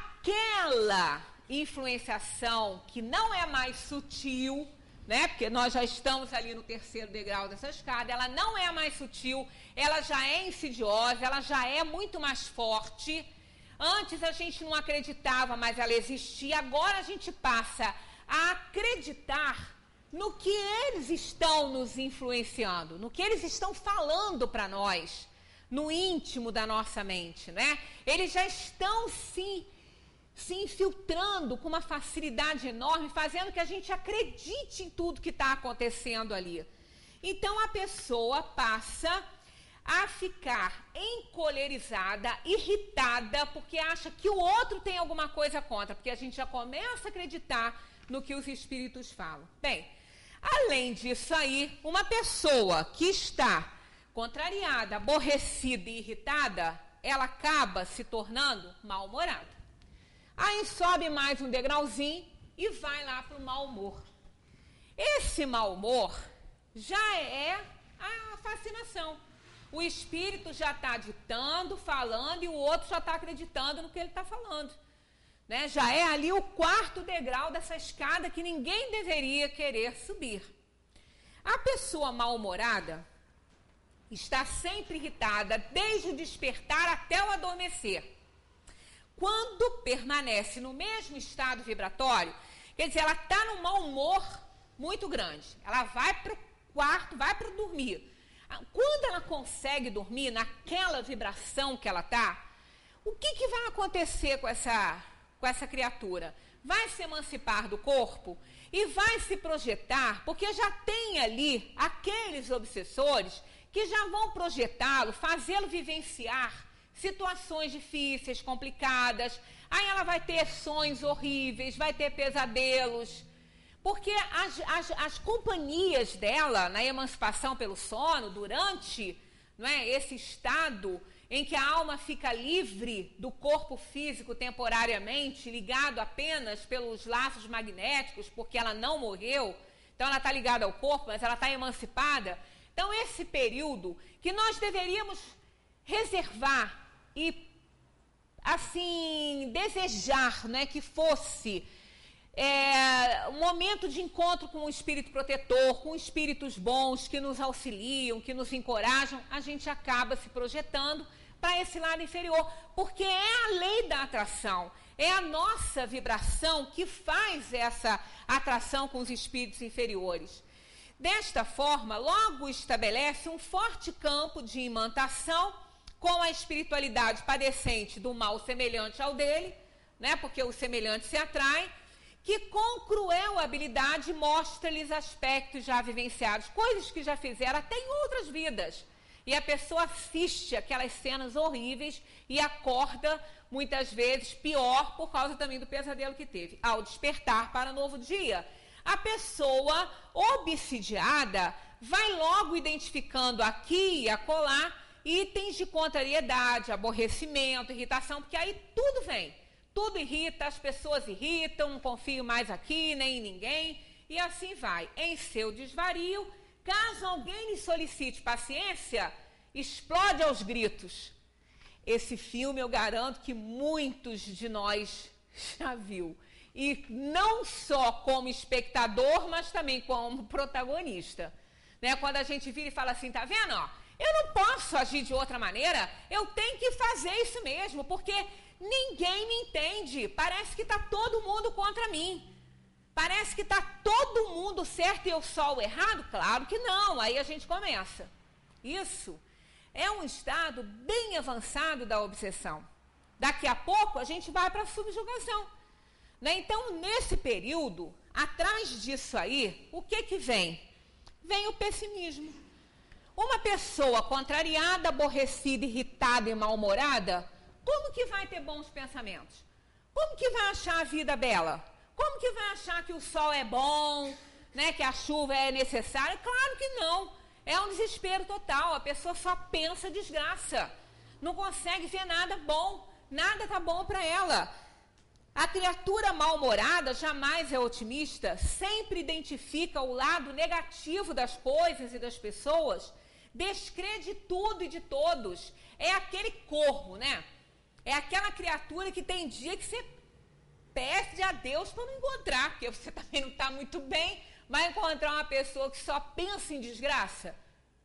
aquela influenciação que não é mais sutil, né? Porque nós já estamos ali no terceiro degrau dessa escada, ela não é mais sutil, ela já é insidiosa, ela já é muito mais forte. Antes a gente não acreditava, mas ela existia. Agora a gente passa a acreditar no que eles estão nos influenciando, no que eles estão falando para nós, no íntimo da nossa mente, né? Eles já estão sim se infiltrando com uma facilidade enorme, fazendo que a gente acredite em tudo que está acontecendo ali. Então a pessoa passa a ficar encolerizada, irritada, porque acha que o outro tem alguma coisa contra, porque a gente já começa a acreditar no que os espíritos falam. Bem, além disso aí, uma pessoa que está contrariada, aborrecida e irritada, ela acaba se tornando mal-humorada. Aí sobe mais um degrauzinho e vai lá para o mau humor. Esse mau humor já é a fascinação. O espírito já está ditando, falando, e o outro já está acreditando no que ele está falando. Né? Já é ali o quarto degrau dessa escada que ninguém deveria querer subir. A pessoa mal-humorada está sempre irritada, desde o despertar até o adormecer. Quando permanece no mesmo estado vibratório, quer dizer, ela está num mau humor muito grande. Ela vai para o quarto, vai para dormir. Quando ela consegue dormir naquela vibração que ela está, o que, que vai acontecer com essa, com essa criatura? vai se emancipar do corpo e vai se projetar, porque já tem ali aqueles obsessores que já vão projetá-lo, fazê-lo vivenciar situações difíceis, complicadas. Aí ela vai ter sonhos horríveis, vai ter pesadelos, porque as, as, as companhias dela na emancipação pelo sono, durante, não é, esse estado em que a alma fica livre do corpo físico temporariamente, ligado apenas pelos laços magnéticos, porque ela não morreu, então ela está ligada ao corpo, mas ela está emancipada. Então esse período que nós deveríamos reservar e, assim, desejar, né, que fosse é, um momento de encontro com o espírito protetor, com espíritos bons que nos auxiliam, que nos encorajam, a gente acaba se projetando para esse lado inferior, porque é a lei da atração, é a nossa vibração que faz essa atração com os espíritos inferiores. Desta forma, logo estabelece um forte campo de imantação com a espiritualidade padecente do mal semelhante ao dele, né, porque o semelhante se atrai, que com cruel habilidade mostra-lhes aspectos já vivenciados, coisas que já fizeram até em outras vidas. E a pessoa assiste aquelas cenas horríveis e acorda, muitas vezes, pior por causa também do pesadelo que teve. Ao despertar para o novo dia, a pessoa obsidiada vai logo identificando aqui e acolá itens de contrariedade, aborrecimento, irritação, porque aí tudo vem. Tudo irrita, as pessoas irritam, não confio mais aqui, nem em ninguém, e assim vai. Em seu desvario, caso alguém lhe solicite paciência, explode aos gritos. Esse filme eu garanto que muitos de nós já viu. E não só como espectador, mas também como protagonista. Né? Quando a gente vira e fala assim, tá vendo? Ó, eu não posso agir de outra maneira, eu tenho que fazer isso mesmo, porque ninguém me entende. Parece que está todo mundo contra mim. Parece que está todo mundo certo e eu só o errado? Claro que não. Aí a gente começa. Isso é um estado bem avançado da obsessão. Daqui a pouco a gente vai para a subjugação. Né? Então, nesse período, atrás disso aí, o que que vem? Vem o pessimismo. Uma pessoa contrariada, aborrecida, irritada e mal-humorada, como que vai ter bons pensamentos? Como que vai achar a vida bela? Como que vai achar que o sol é bom, né, que a chuva é necessária? Claro que não. É um desespero total. A pessoa só pensa desgraça. Não consegue ver nada bom. Nada tá bom para ela. A criatura mal-humorada jamais é otimista, sempre identifica o lado negativo das coisas e das pessoas, descrê de tudo e de todos. É aquele corvo, né? É aquela criatura que tem dia que você pede a Deus para não encontrar, porque você também não está muito bem, vai encontrar uma pessoa que só pensa em desgraça.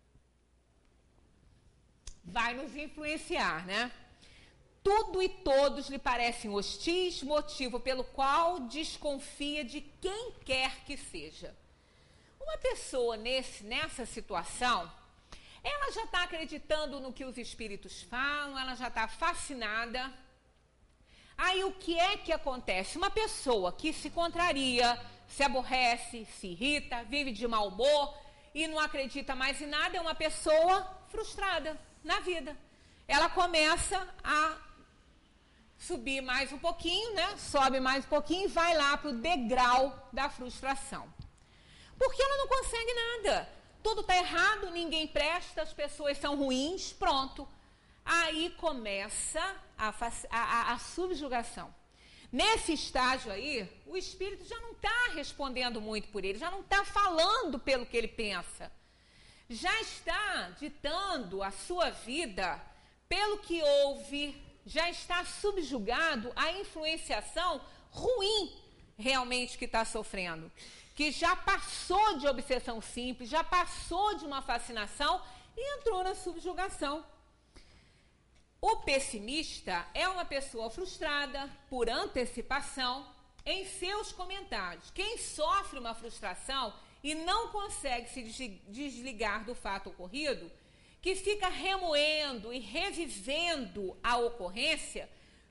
Vai nos influenciar, né? Tudo e todos lhe parecem hostis, motivo pelo qual desconfia de quem quer que seja. Uma pessoa nesse, nessa situação, ela já está acreditando no que os espíritos falam, ela já está fascinada. Aí o que é que acontece? Uma pessoa que se contraria, se aborrece, se irrita, vive de mau humor e não acredita mais em nada, é uma pessoa frustrada na vida. Ela começa a subir mais um pouquinho, né? Sobe mais um pouquinho e vai lá para o degrau da frustração. Porque ela não consegue nada. Tudo está errado, ninguém presta, as pessoas são ruins, pronto. Aí começa a, a, a subjugação. Nesse estágio aí, o espírito já não está respondendo muito por ele, já não está falando pelo que ele pensa. Já está ditando a sua vida pelo que ouve, já está subjugado à influenciação ruim realmente que está sofrendo. Que já passou de obsessão simples, já passou de uma fascinação e entrou na subjugação. O pessimista é uma pessoa frustrada por antecipação em seus comentários. Quem sofre uma frustração e não consegue se desligar do fato ocorrido, que fica remoendo e revivendo a ocorrência,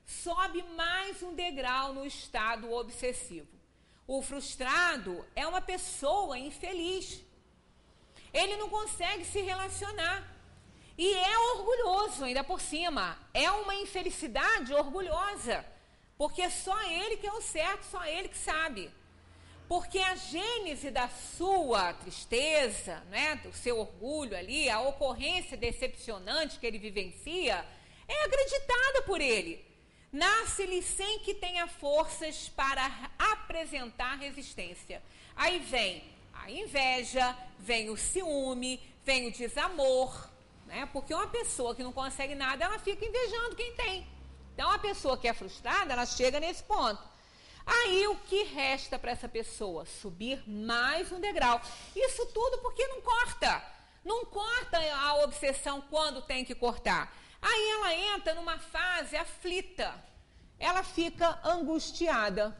sobe mais um degrau no estado obsessivo. O frustrado é uma pessoa infeliz. Ele não consegue se relacionar. E é orgulhoso ainda por cima. É uma infelicidade orgulhosa. Porque é só ele que é o certo, só ele que sabe. Porque a gênese da sua tristeza, né, do seu orgulho ali, a ocorrência decepcionante que ele vivencia, é acreditada por ele. Nasce-lhe sem que tenha forças para apresentar resistência. Aí vem a inveja, vem o ciúme, vem o desamor, né? Porque uma pessoa que não consegue nada, ela fica invejando quem tem. Então, a pessoa que é frustrada, ela chega nesse ponto. Aí, o que resta para essa pessoa? Subir mais um degrau. Isso tudo porque não corta. Não corta a obsessão quando tem que cortar. Aí ela entra numa fase aflita. Ela fica angustiada.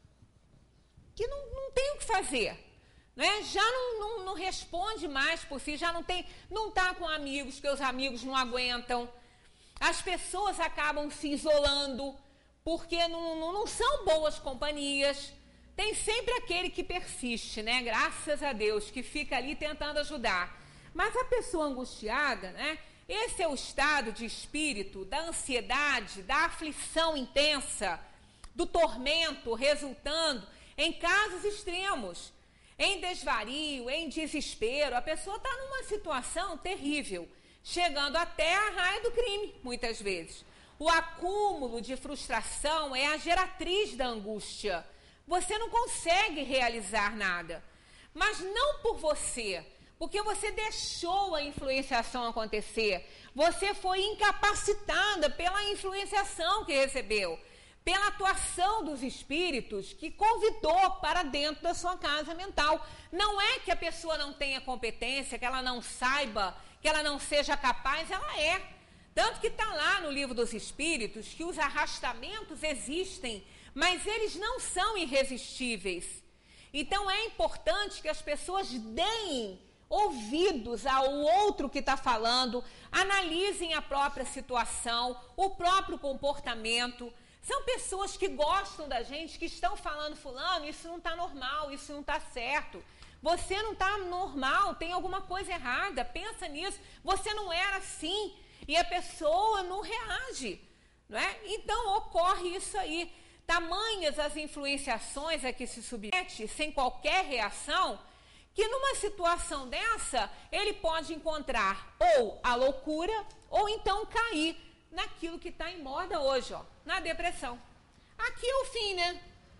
Que não, não tem o que fazer. Né? Já não, não, não responde mais por si, já não tem, não está com amigos, que os amigos não aguentam. As pessoas acabam se isolando, porque não, não, não são boas companhias. Tem sempre aquele que persiste, né? Graças a Deus, que fica ali tentando ajudar. Mas a pessoa angustiada, né? Esse é o estado de espírito da ansiedade, da aflição intensa, do tormento resultando em casos extremos, em desvario, em desespero. A pessoa está numa situação terrível, chegando até a raia do crime, muitas vezes. O acúmulo de frustração é a geratriz da angústia. Você não consegue realizar nada, mas não por você, porque você deixou a influenciação acontecer. Você foi incapacitada pela influenciação que recebeu, pela atuação dos espíritos que convidou para dentro da sua casa mental. Não é que a pessoa não tenha competência, que ela não saiba, que ela não seja capaz, ela é. Tanto que está lá no livro dos espíritos que os arrastamentos existem, mas eles não são irresistíveis. Então é importante que as pessoas deem ouvidos ao outro que está falando, analisem a própria situação, o próprio comportamento. São pessoas que gostam da gente, que estão falando, fulano, isso não está normal, isso não está certo. Você não está normal, tem alguma coisa errada, pensa nisso. Você não era assim. E a pessoa não reage, não é? Então ocorre isso aí. Tamanhas as influenciações a que se submete, sem qualquer reação, que numa situação dessa, ele pode encontrar ou a loucura, ou então cair naquilo que está em moda hoje, ó, na depressão. Aqui é o fim, né?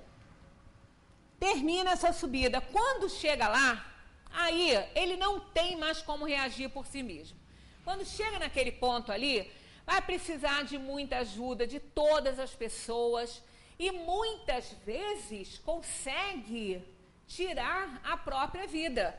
Termina essa subida. Quando chega lá, aí ele não tem mais como reagir por si mesmo. Quando chega naquele ponto ali, vai precisar de muita ajuda de todas as pessoas e muitas vezes consegue tirar a própria vida.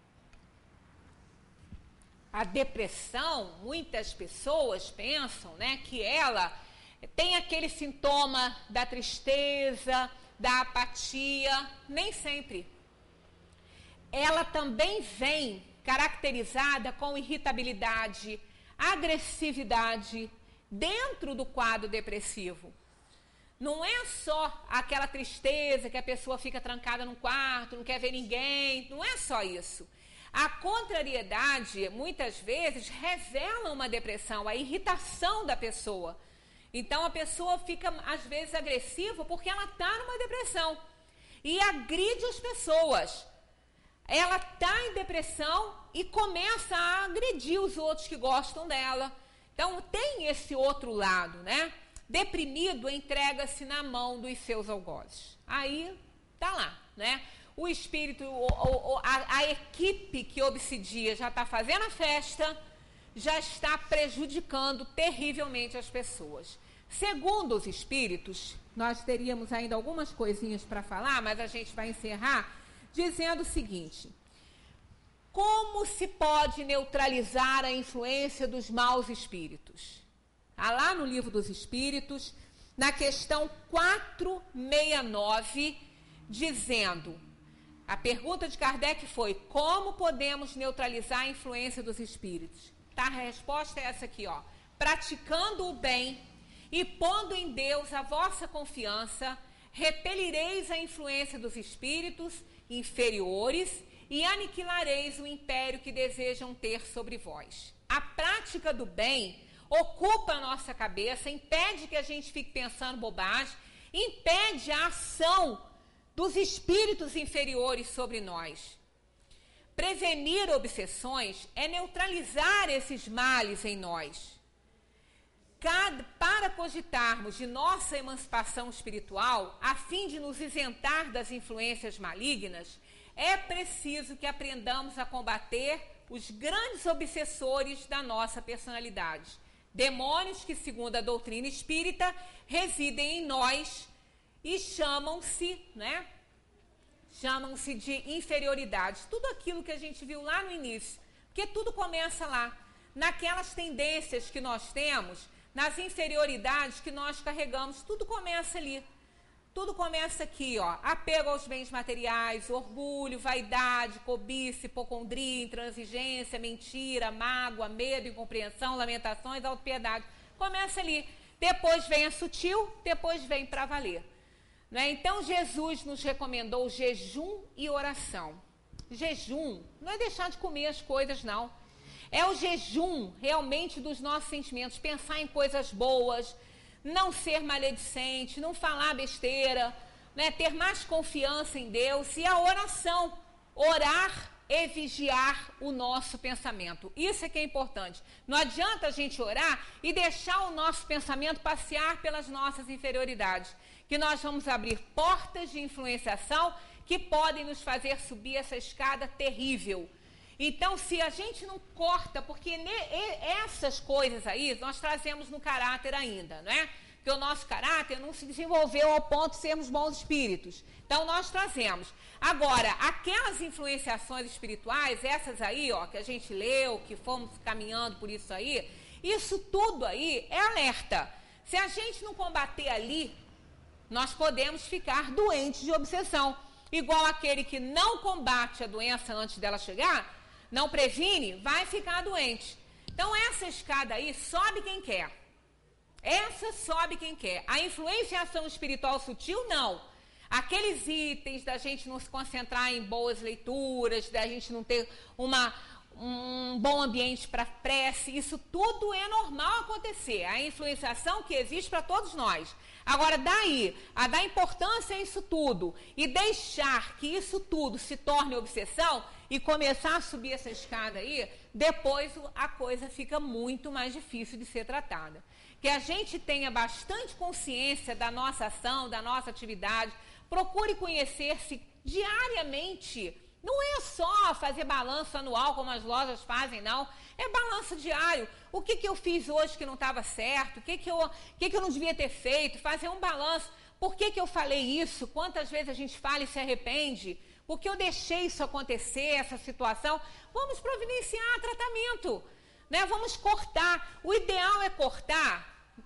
A depressão, muitas pessoas pensam, né, que ela tem aquele sintoma da tristeza, da apatia. Nem sempre. Ela também vem caracterizada com irritabilidade, agressividade dentro do quadro depressivo. Não é só aquela tristeza que a pessoa fica trancada num quarto, não quer ver ninguém, não é só isso. A contrariedade, muitas vezes, revela uma depressão, a irritação da pessoa. Então, a pessoa fica, às vezes, agressiva porque ela está numa depressão e agride as pessoas. Ela está em depressão e começa a agredir os outros que gostam dela. Então, tem esse outro lado, né? Deprimido, entrega-se na mão dos seus algozes. Aí, tá lá, né? O espírito, o, o, a, a equipe que obsidia já está fazendo a festa, já está prejudicando terrivelmente as pessoas. Segundo os espíritos, nós teríamos ainda algumas coisinhas para falar, mas a gente vai encerrar dizendo o seguinte: como se pode neutralizar a influência dos maus espíritos? Há lá no livro dos espíritos, na questão quatrocentos e sessenta e nove, dizendo, a pergunta de Kardec foi: como podemos neutralizar a influência dos espíritos? Tá, a resposta é essa aqui, ó: praticando o bem e pondo em Deus a vossa confiança, repelireis a influência dos espíritos inferiores e aniquilareis o império que desejam ter sobre vós. A prática do bem ocupa a nossa cabeça, impede que a gente fique pensando bobagem, impede a ação dos espíritos inferiores sobre nós. Prevenir obsessões é neutralizar esses males em nós. Cada, para cogitarmos de nossa emancipação espiritual, a fim de nos isentar das influências malignas, é preciso que aprendamos a combater os grandes obsessores da nossa personalidade. Demônios que, segundo a doutrina espírita, residem em nós e chamam-se, né? Chamam-se de inferioridades. Tudo aquilo que a gente viu lá no início, porque tudo começa lá, naquelas tendências que nós temos, nas inferioridades que nós carregamos, tudo começa ali. Tudo começa aqui, ó, apego aos bens materiais, orgulho, vaidade, cobiça, hipocondria, intransigência, mentira, mágoa, medo, incompreensão, lamentações, autopiedade. Começa ali. Depois vem a sutil, depois vem para valer. Né? Então Jesus nos recomendou jejum e oração. Jejum não é deixar de comer as coisas, não. É o jejum realmente dos nossos sentimentos, pensar em coisas boas, não ser maledicente, não falar besteira, né? Ter mais confiança em Deus. E a oração, orar e vigiar o nosso pensamento. Isso é que é importante. Não adianta a gente orar e deixar o nosso pensamento passear pelas nossas inferioridades, que nós vamos abrir portas de influenciação que podem nos fazer subir essa escada terrível. Então, se a gente não corta, porque essas coisas aí nós trazemos no caráter ainda, não é? Porque o nosso caráter não se desenvolveu ao ponto de sermos bons espíritos. Então, nós trazemos. Agora, aquelas influenciações espirituais, essas aí, ó, que a gente leu, que fomos caminhando por isso aí, isso tudo aí é alerta. Se a gente não combater ali, nós podemos ficar doentes de obsessão. Igual aquele que não combate a doença antes dela chegar, não previne, vai ficar doente. Então essa escada aí sobe quem quer. Essa sobe quem quer. A influenciação espiritual sutil, não. Aqueles itens da gente não se concentrar em boas leituras, da gente não ter uma, um bom ambiente para prece, isso tudo é normal acontecer. A influenciação que existe para todos nós. Agora, daí, a dar importância a isso tudo e deixar que isso tudo se torne obsessão e começar a subir essa escada aí, depois a coisa fica muito mais difícil de ser tratada. Que a gente tenha bastante consciência da nossa ação, da nossa atividade, procure conhecer-se diariamente. Não é só fazer balanço anual como as lojas fazem, não. É balanço diário. O que, que eu fiz hoje que não estava certo? O que, que, eu, o que, que eu não devia ter feito? Fazer um balanço. Por que, que eu falei isso? Quantas vezes a gente fala e se arrepende? Por que eu deixei isso acontecer, essa situação? Vamos providenciar tratamento. Né? Vamos cortar. O ideal é cortar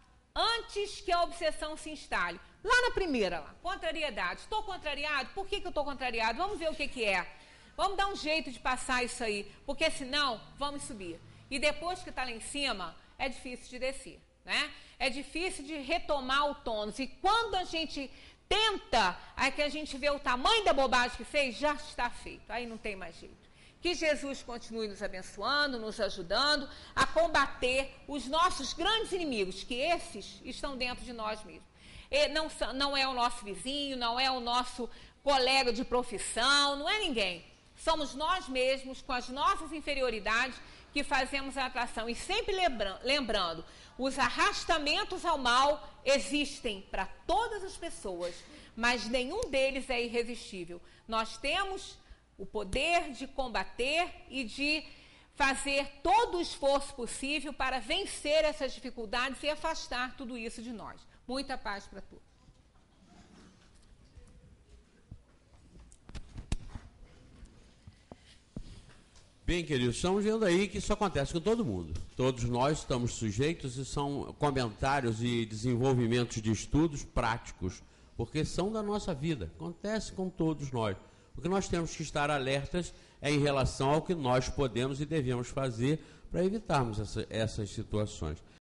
antes que a obsessão se instale. Lá na primeira, lá, contrariedade. Estou contrariado? Por que, que eu estou contrariado? Vamos ver o que, que é. Vamos dar um jeito de passar isso aí, porque senão vamos subir. E depois que está lá em cima, é difícil de descer, né? É difícil de retomar o tônus. E quando a gente tenta, aí que a gente vê o tamanho da bobagem que fez, já está feito. Aí não tem mais jeito. Que Jesus continue nos abençoando, nos ajudando a combater os nossos grandes inimigos, que esses estão dentro de nós mesmos. E não, não é o nosso vizinho, não é o nosso colega de profissão, não é ninguém. Somos nós mesmos, com as nossas inferioridades, que fazemos a atração. E sempre lembra, lembrando, os arrastamentos ao mal existem para todas as pessoas, mas nenhum deles é irresistível. Nós temos o poder de combater e de fazer todo o esforço possível para vencer essas dificuldades e afastar tudo isso de nós. Muita paz para todos. Bem, queridos, estamos vendo aí que isso acontece com todo mundo. Todos nós estamos sujeitos e são comentários e desenvolvimentos de estudos práticos, porque são da nossa vida. Acontece com todos nós. O que nós temos que estar alertas é em relação ao que nós podemos e devemos fazer para evitarmos essa, essas situações.